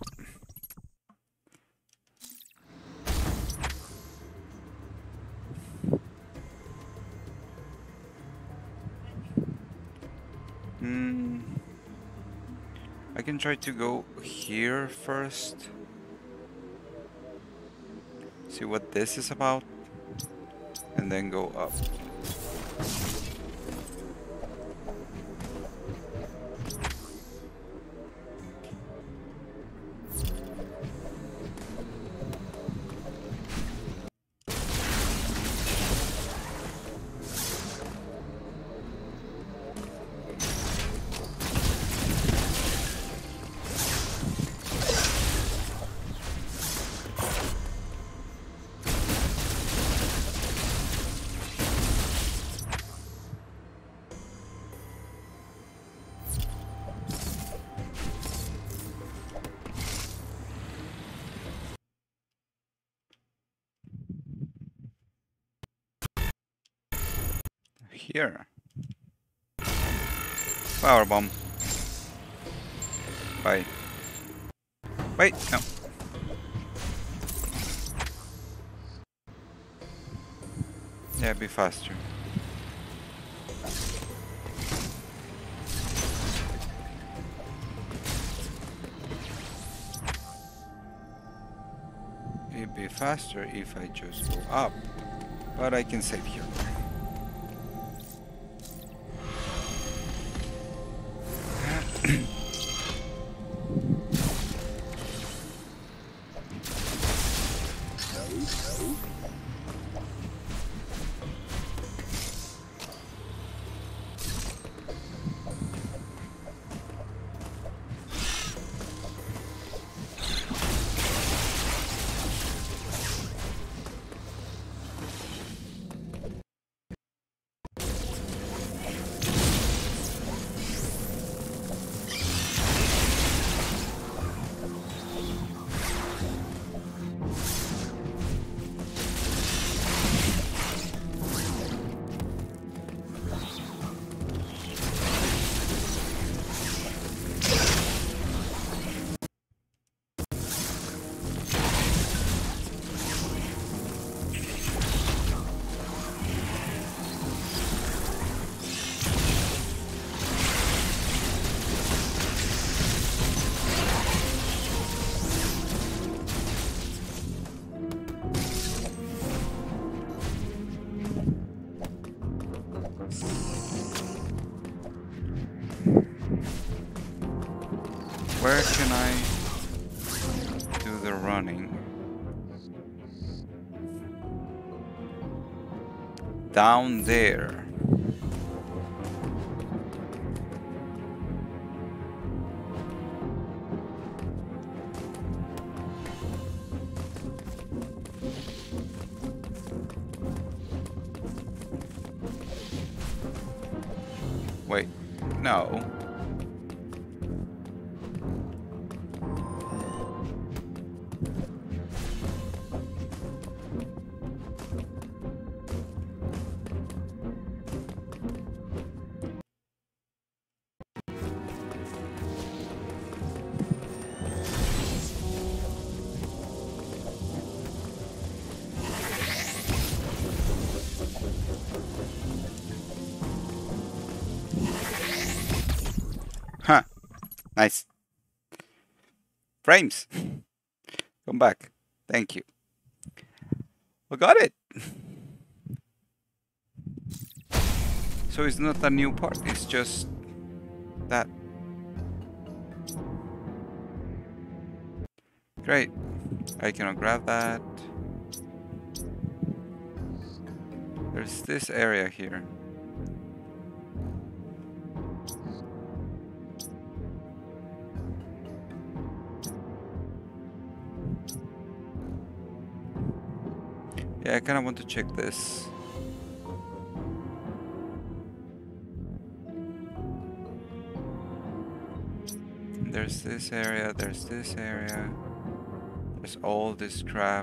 Hmm. I can try to go here first. See what this is about. And then go up. Here. Power bomb. Bye. Wait, no. Yeah, be faster. It'd be faster if I just go up. But I can save here. Where can I do the running? Down there. Wait, no. Huh, nice. Frames. Come back. Thank you. We got it. So it's not a new part, it's just that. Great. I cannot grab that. There's this area here. Yeah, I kind of want to check this. There's this area, there's this area. There's all this crap.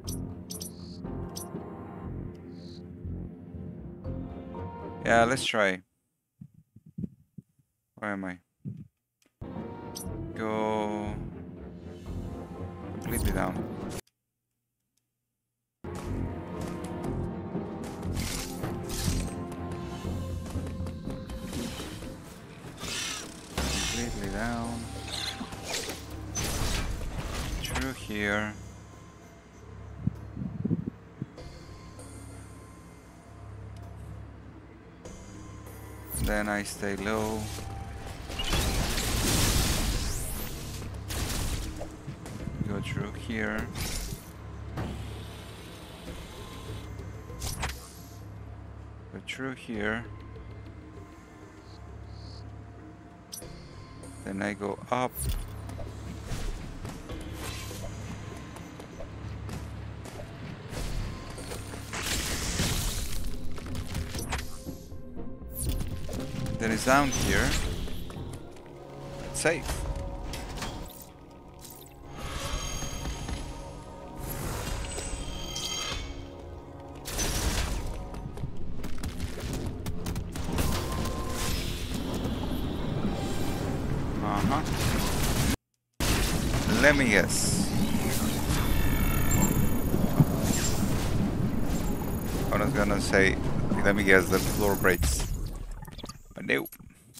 Yeah, let's try. Where am I? Go completely down. Completely down. Through here. Then I stay low. Go through here. Go through here. Then I go up. Then it's down here. It's safe. Uh-huh. Let me guess. I was gonna say, let me guess, the floor breaks. But nope.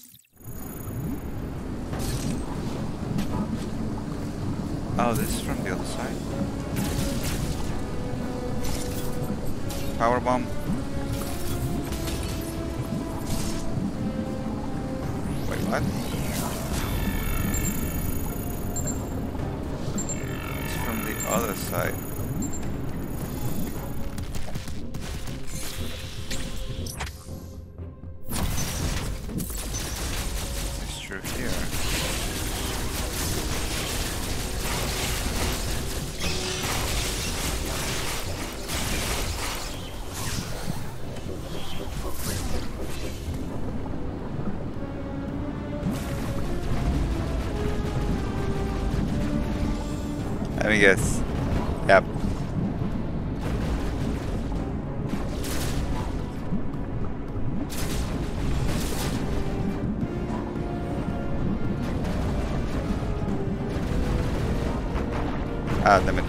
Oh, this is from the other side. Power bomb. Wait, what? It's from the other side. It's through here. Let me guess. Yep. Ah, damn it.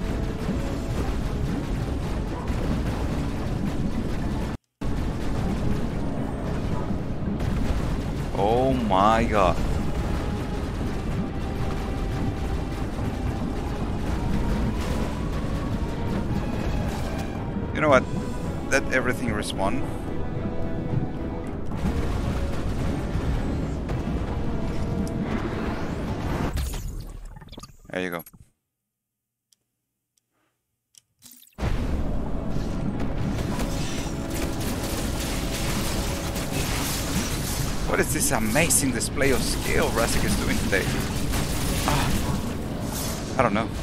Oh my god. You know what? Let everything respawn. There you go. What is this amazing display of skill Rasek is doing today? Ah, I don't know.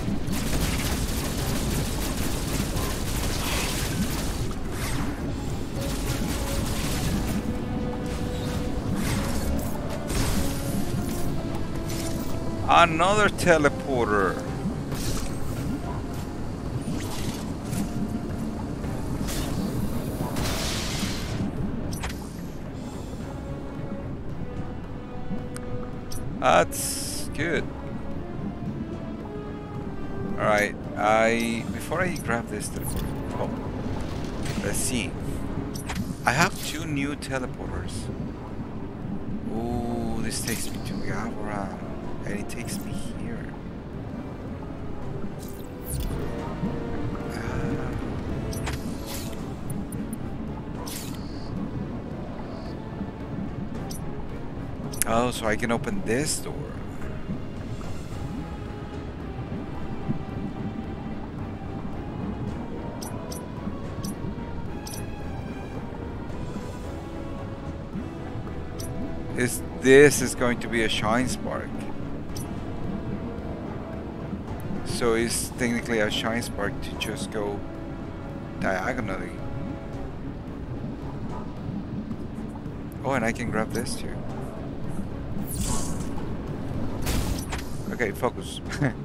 Another teleporter. That's good. Alright, I before I grab this teleporter. Oh, let's see. I have two new teleporters. Ooh, this takes me to Gavra. And it takes me here. Ah. Oh, so I can open this door. Is this is going to be a shine spark? So it's technically a shine spark to just go diagonally. Oh, and I can grab this too. Okay, focus.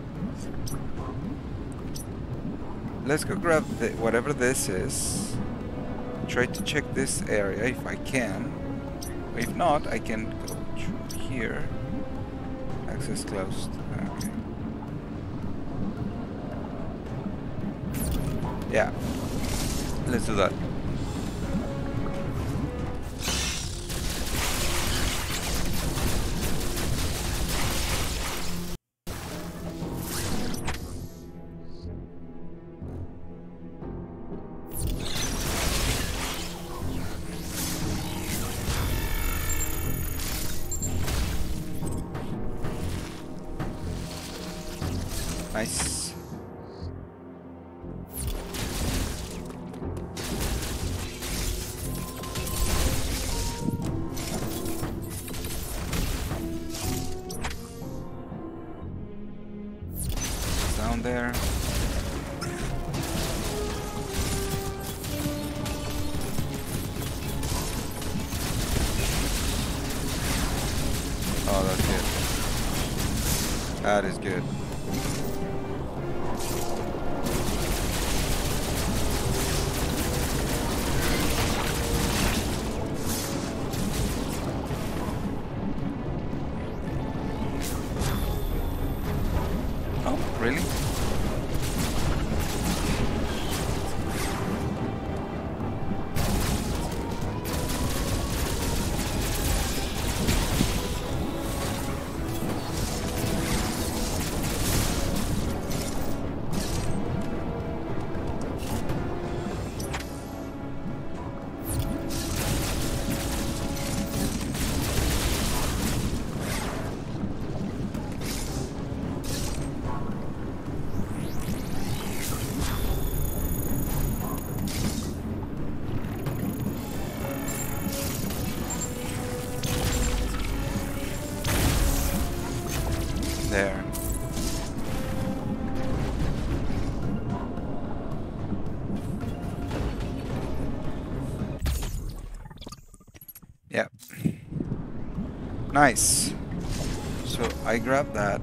Let's go grab the, whatever this is. Try to check this area if I can. If not, I can go through here. Access closed. Okay. Yeah. Let's do that. Nice. Down there. Oh, that's good. That is good. Oh, really? There. Yep. Nice. So I grab that.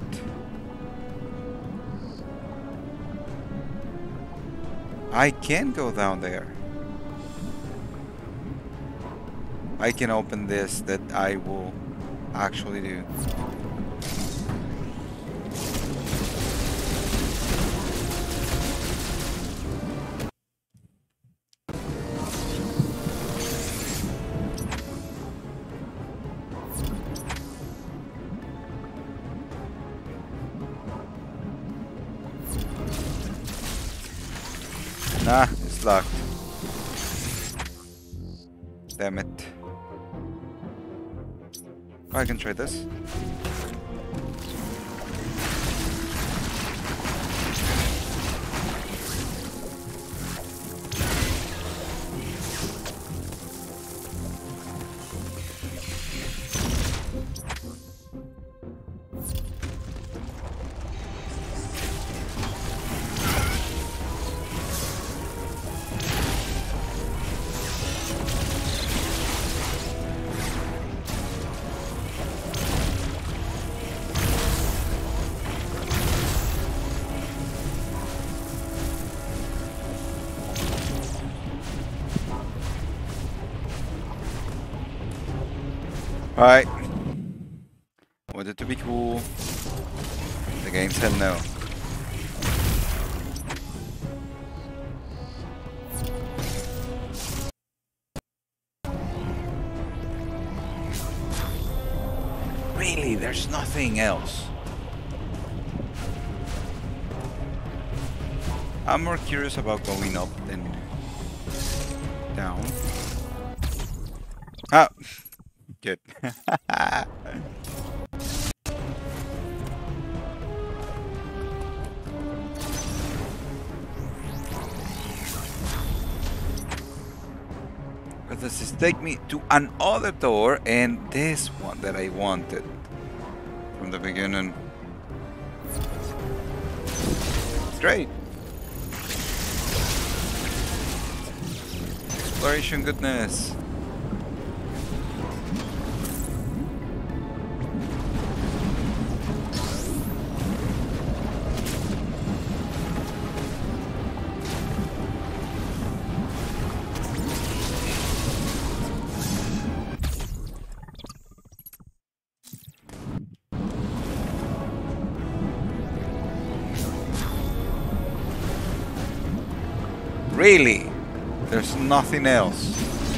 I can go down there. I can open this that I will actually do. Nah, it's locked. Damn it. Oh, I can try this. Alright. Want it to be cool. The game said no. Really, there's nothing else. I'm more curious about going up than down. Ah! Good. But does this take me to another door and this one that I wanted from the beginning? Great. Exploration goodness. Really? There's nothing else.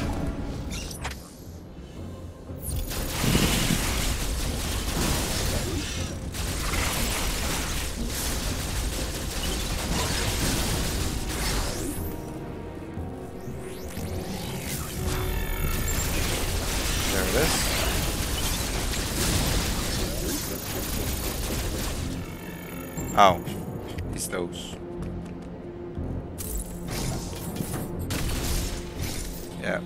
There it is. Oh, it's those. Yeah.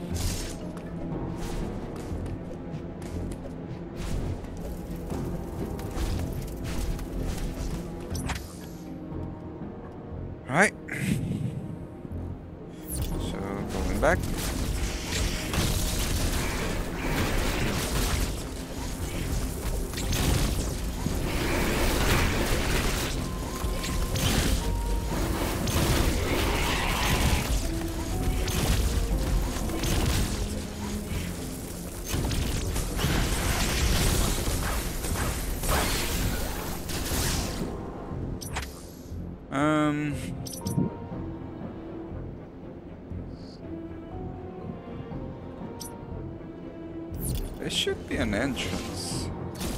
Right. So going back. Um. There should be an entrance.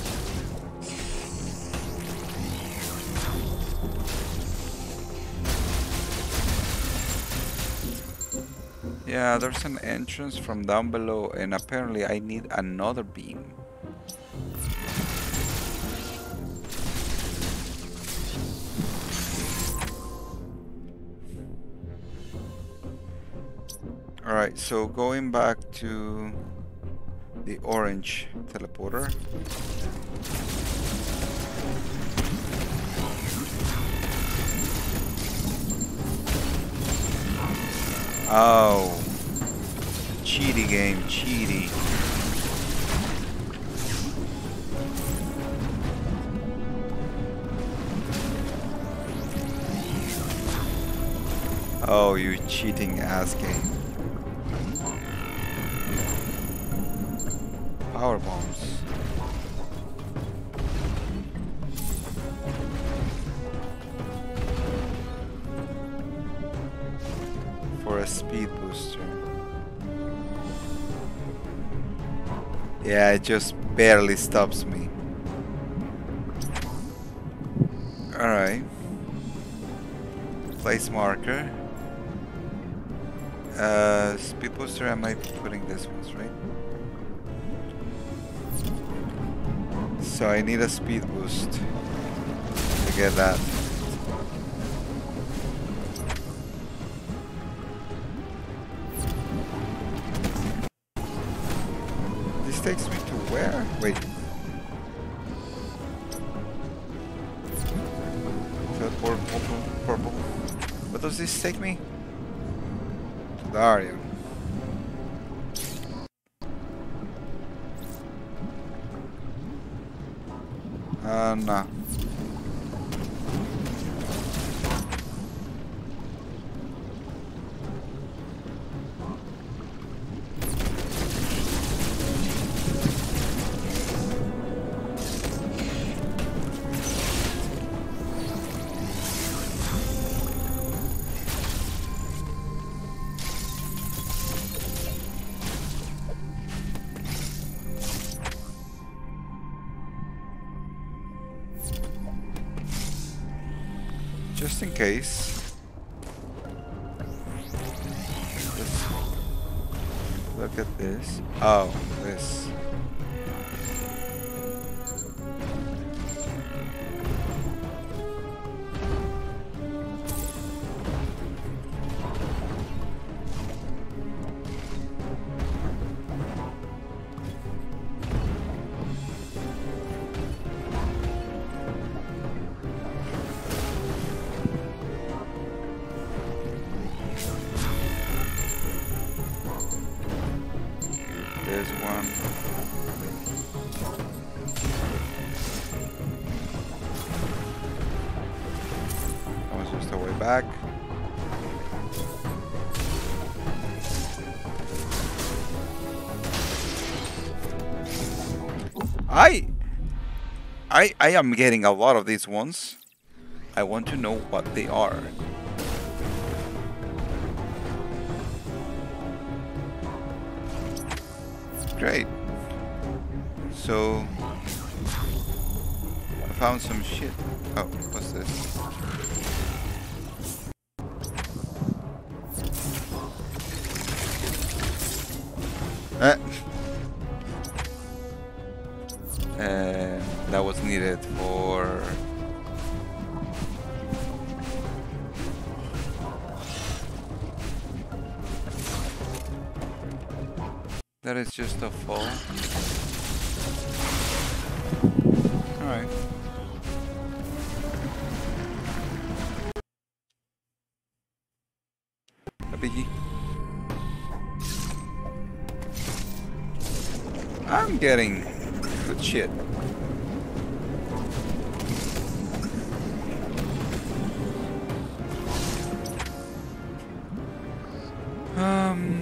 Yeah, there's an entrance from down below, and apparently I need another beam. Alright, so going back to the orange teleporter. Oh, cheaty game, cheaty. Oh, you cheating ass game. Power bombs. For a speed booster. Yeah, it just barely stops me. Alright. Place marker. Uh, speed booster, I might be putting this ones, right? So I need a speed boost to get that. This takes me to where? Wait. Is that purple? Purple? What does this take me? To Dario. Uh, no. Just in case. Let's look at this. Oh, this. There's one. That was just the way back. I, I, I am getting a lot of these ones. I want to know what they are. great. So I found some shit. Oh, what's this? Uh, and that was needed for that is just a fall. Alright. A biggie. I'm getting good shit. Um,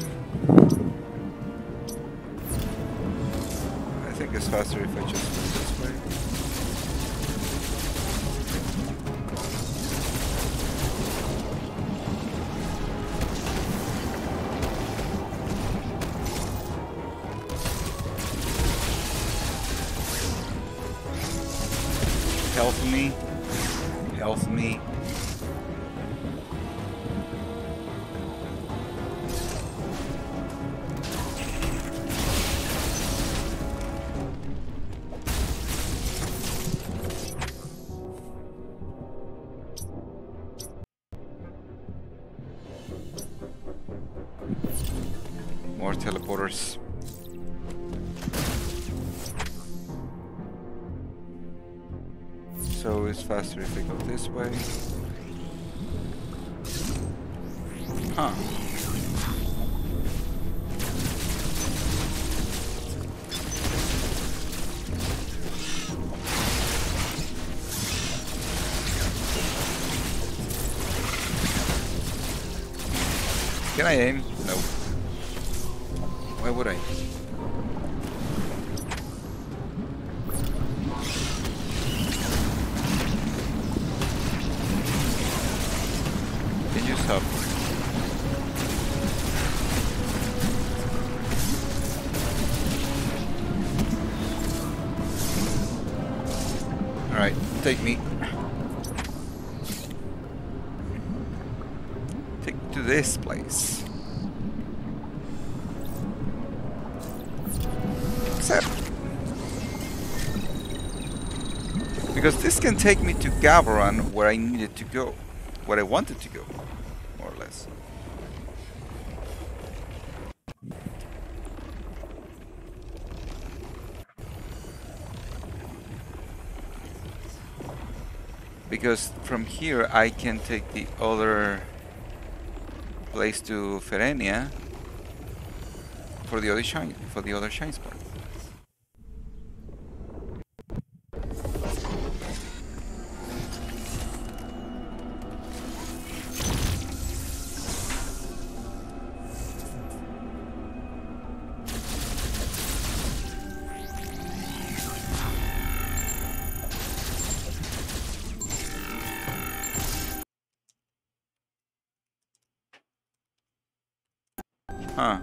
I think it's faster if I just go this way. Health me. Health me. More teleporters. So it's faster if I go this way. Huh. Can I aim? No. Why would I? Can you stop? Alright, take me. Take me to this place. Except because this can take me to Gabaran where I needed to go. Where I wanted to go, more or less. Because from here I can take the other place to Ferenia for the other shine, for the other shine spot. Huh.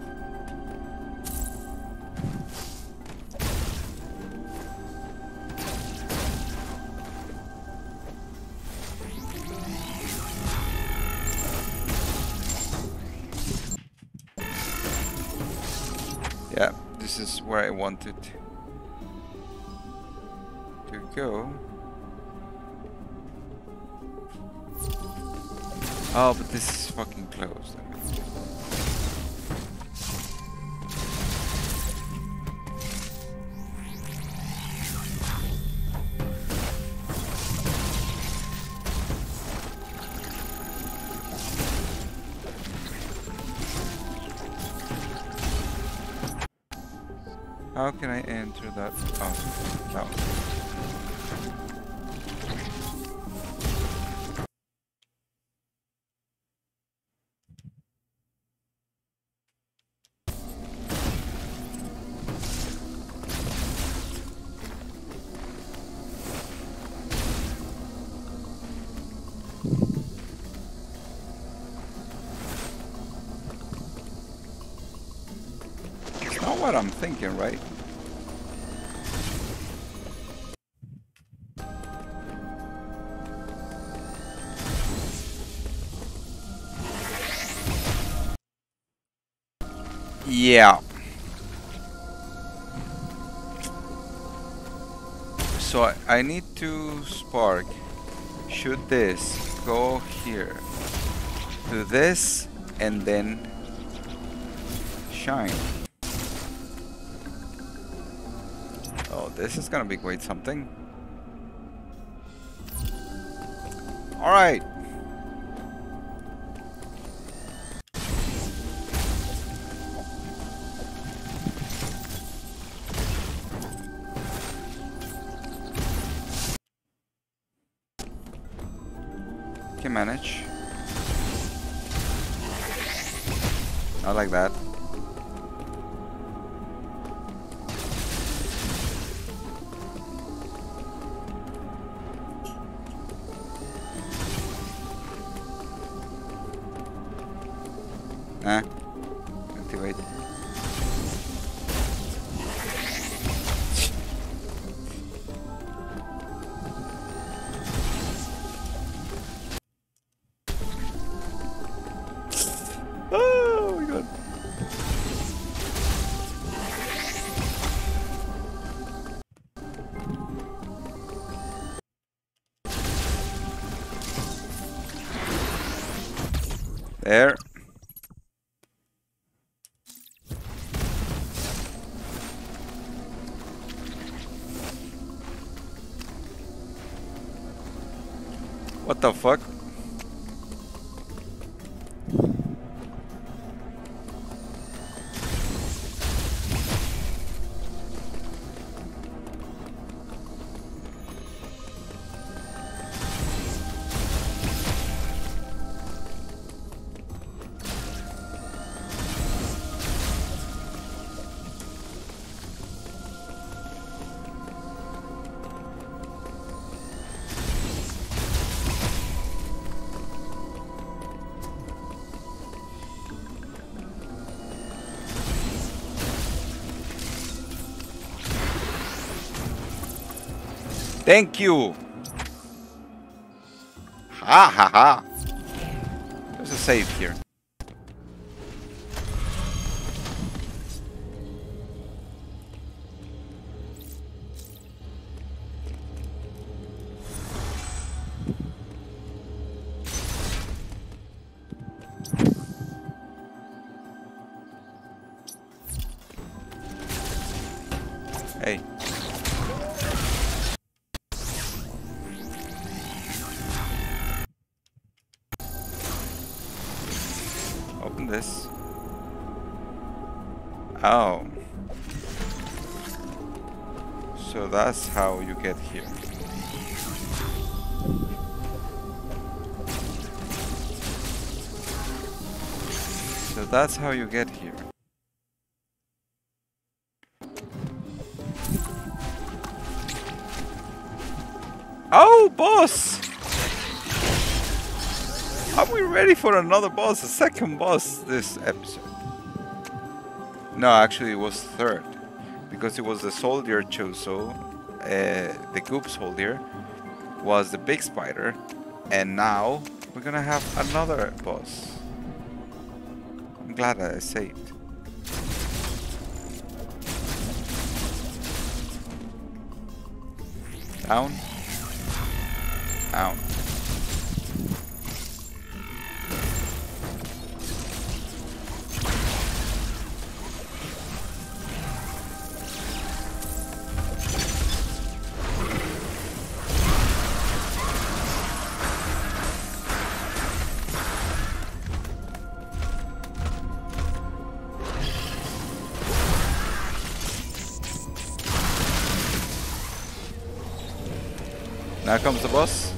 Yeah, this is where I wanted to go. Oh, but this is fucking closed. How can I enter that? Oh, no. what I'm thinking, right? Yeah. So I, I need to spark. Shoot this. Go here. Do this and then shine. Oh, this is gonna be quite something. Alright. Can manage. Not like that. Nah. Activate. Oh my god. There. What the fuck? Thank you. Ha ha ha. There's a save here. Hey. Open this. Oh. So that's how you get here. So that's how you get here. Oh, boss! Are we ready for another boss? A second boss this episode? No, actually it was third. Because it was the soldier Choso, uh, the goop soldier, was the big spider, and now we're gonna have another boss. I'm glad that I saved. Down. Down. Now comes the boss.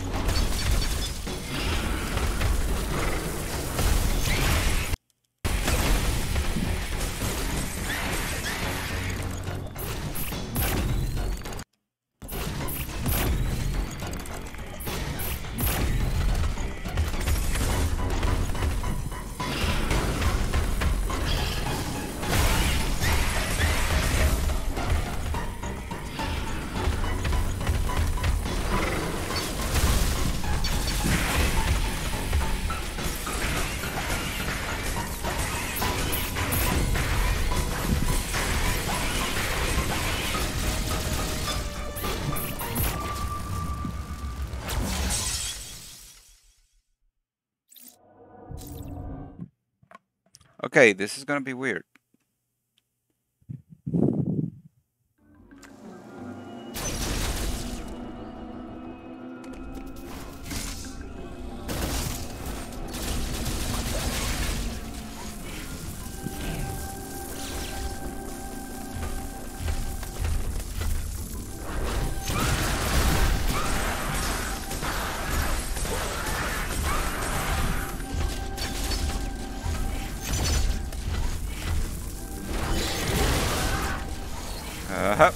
Okay, this is gonna be weird. Uh-huh.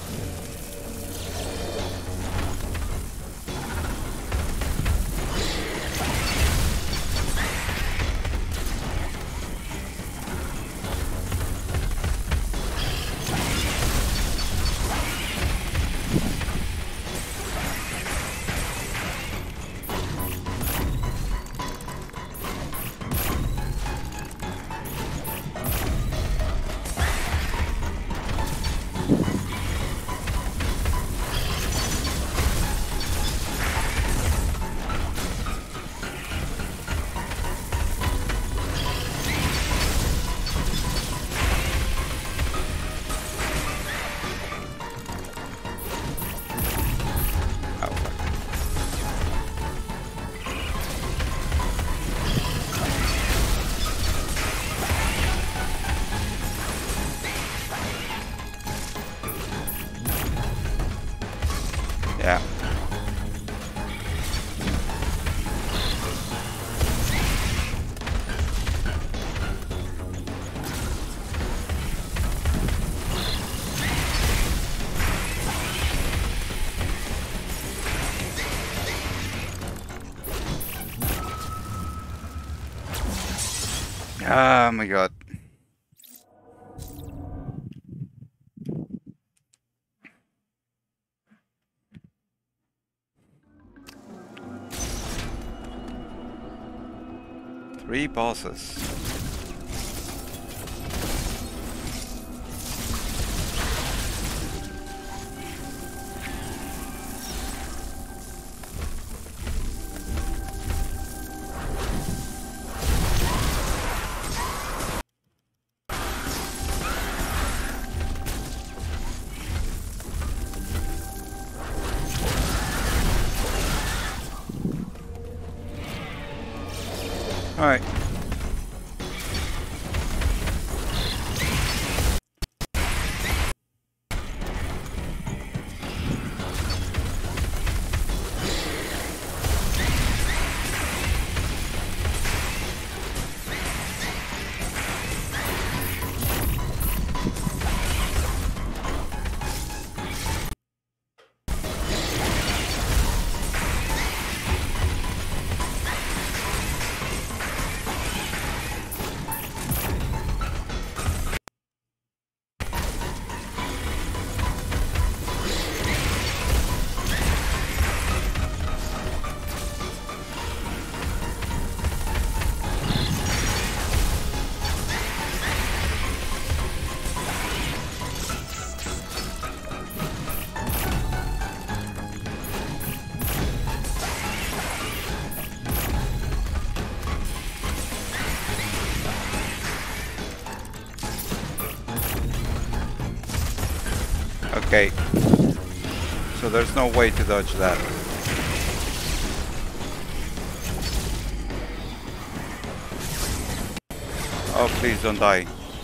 Yeah. Oh my god. Three bosses. Alright. Okay. So there's no way to dodge that. Oh, please don't die.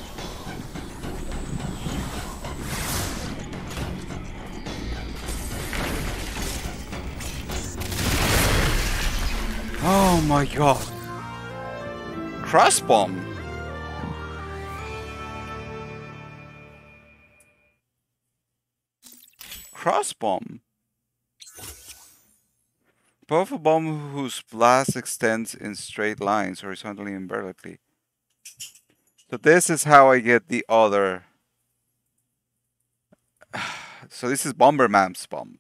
Oh my god. Cross bomb. Cross bomb. Powerful bomb whose blast extends in straight lines, horizontally and vertically. So this is how I get the other. So this is Bomberman's bomb.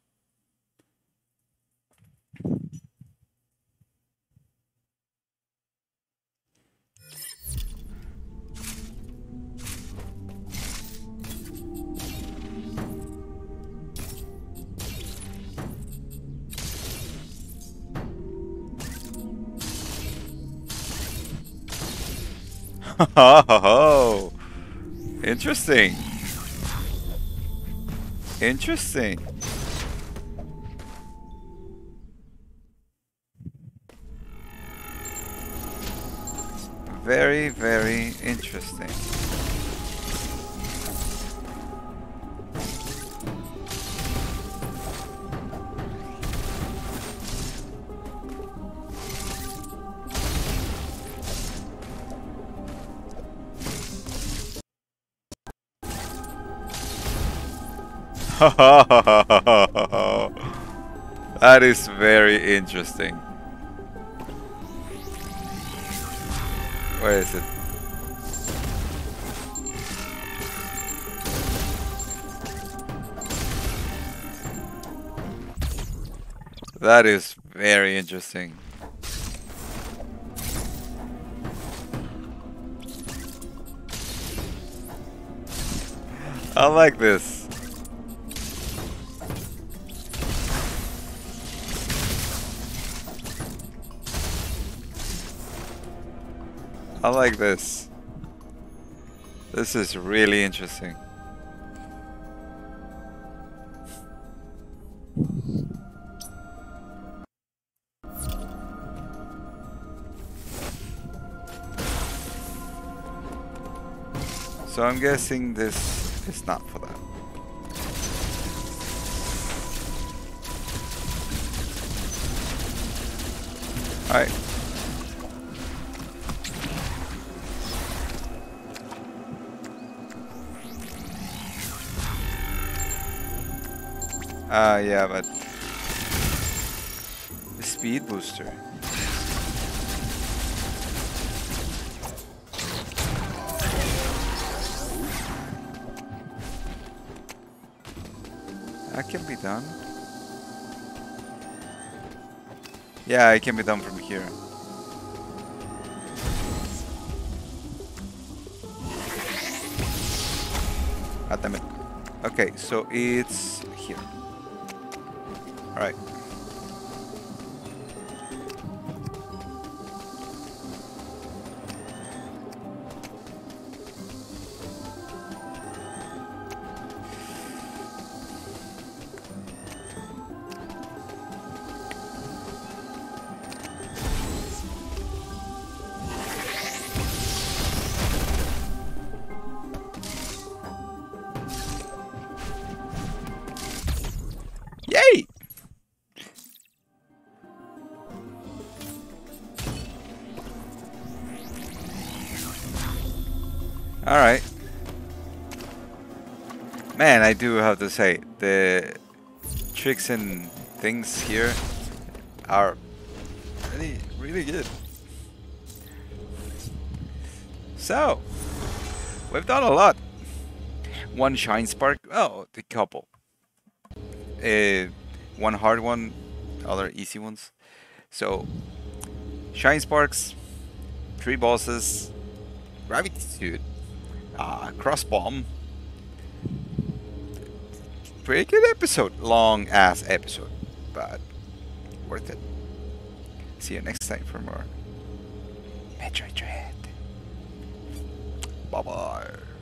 Oh, interesting. Interesting. Very, very interesting. That is very interesting. Where is it? That is very interesting. I like this. I like this. This is really interesting. So I'm guessing this is not for that. Alright. Ah, uh, yeah, but the speed booster. That can be done. Yeah, it can be done from here. Ah, damn it. Okay, so it's here. Alright. Yay! Alright. Man, I do have to say, the tricks and things here are really, really good. So, we've done a lot. One shine spark, oh, the couple. Uh, one hard one, other easy ones. So, shine sparks, three bosses, gravity suit, uh, cross bomb. Pretty good episode, long ass episode, but worth it. See you next time for more Metroid Dread. Bye bye.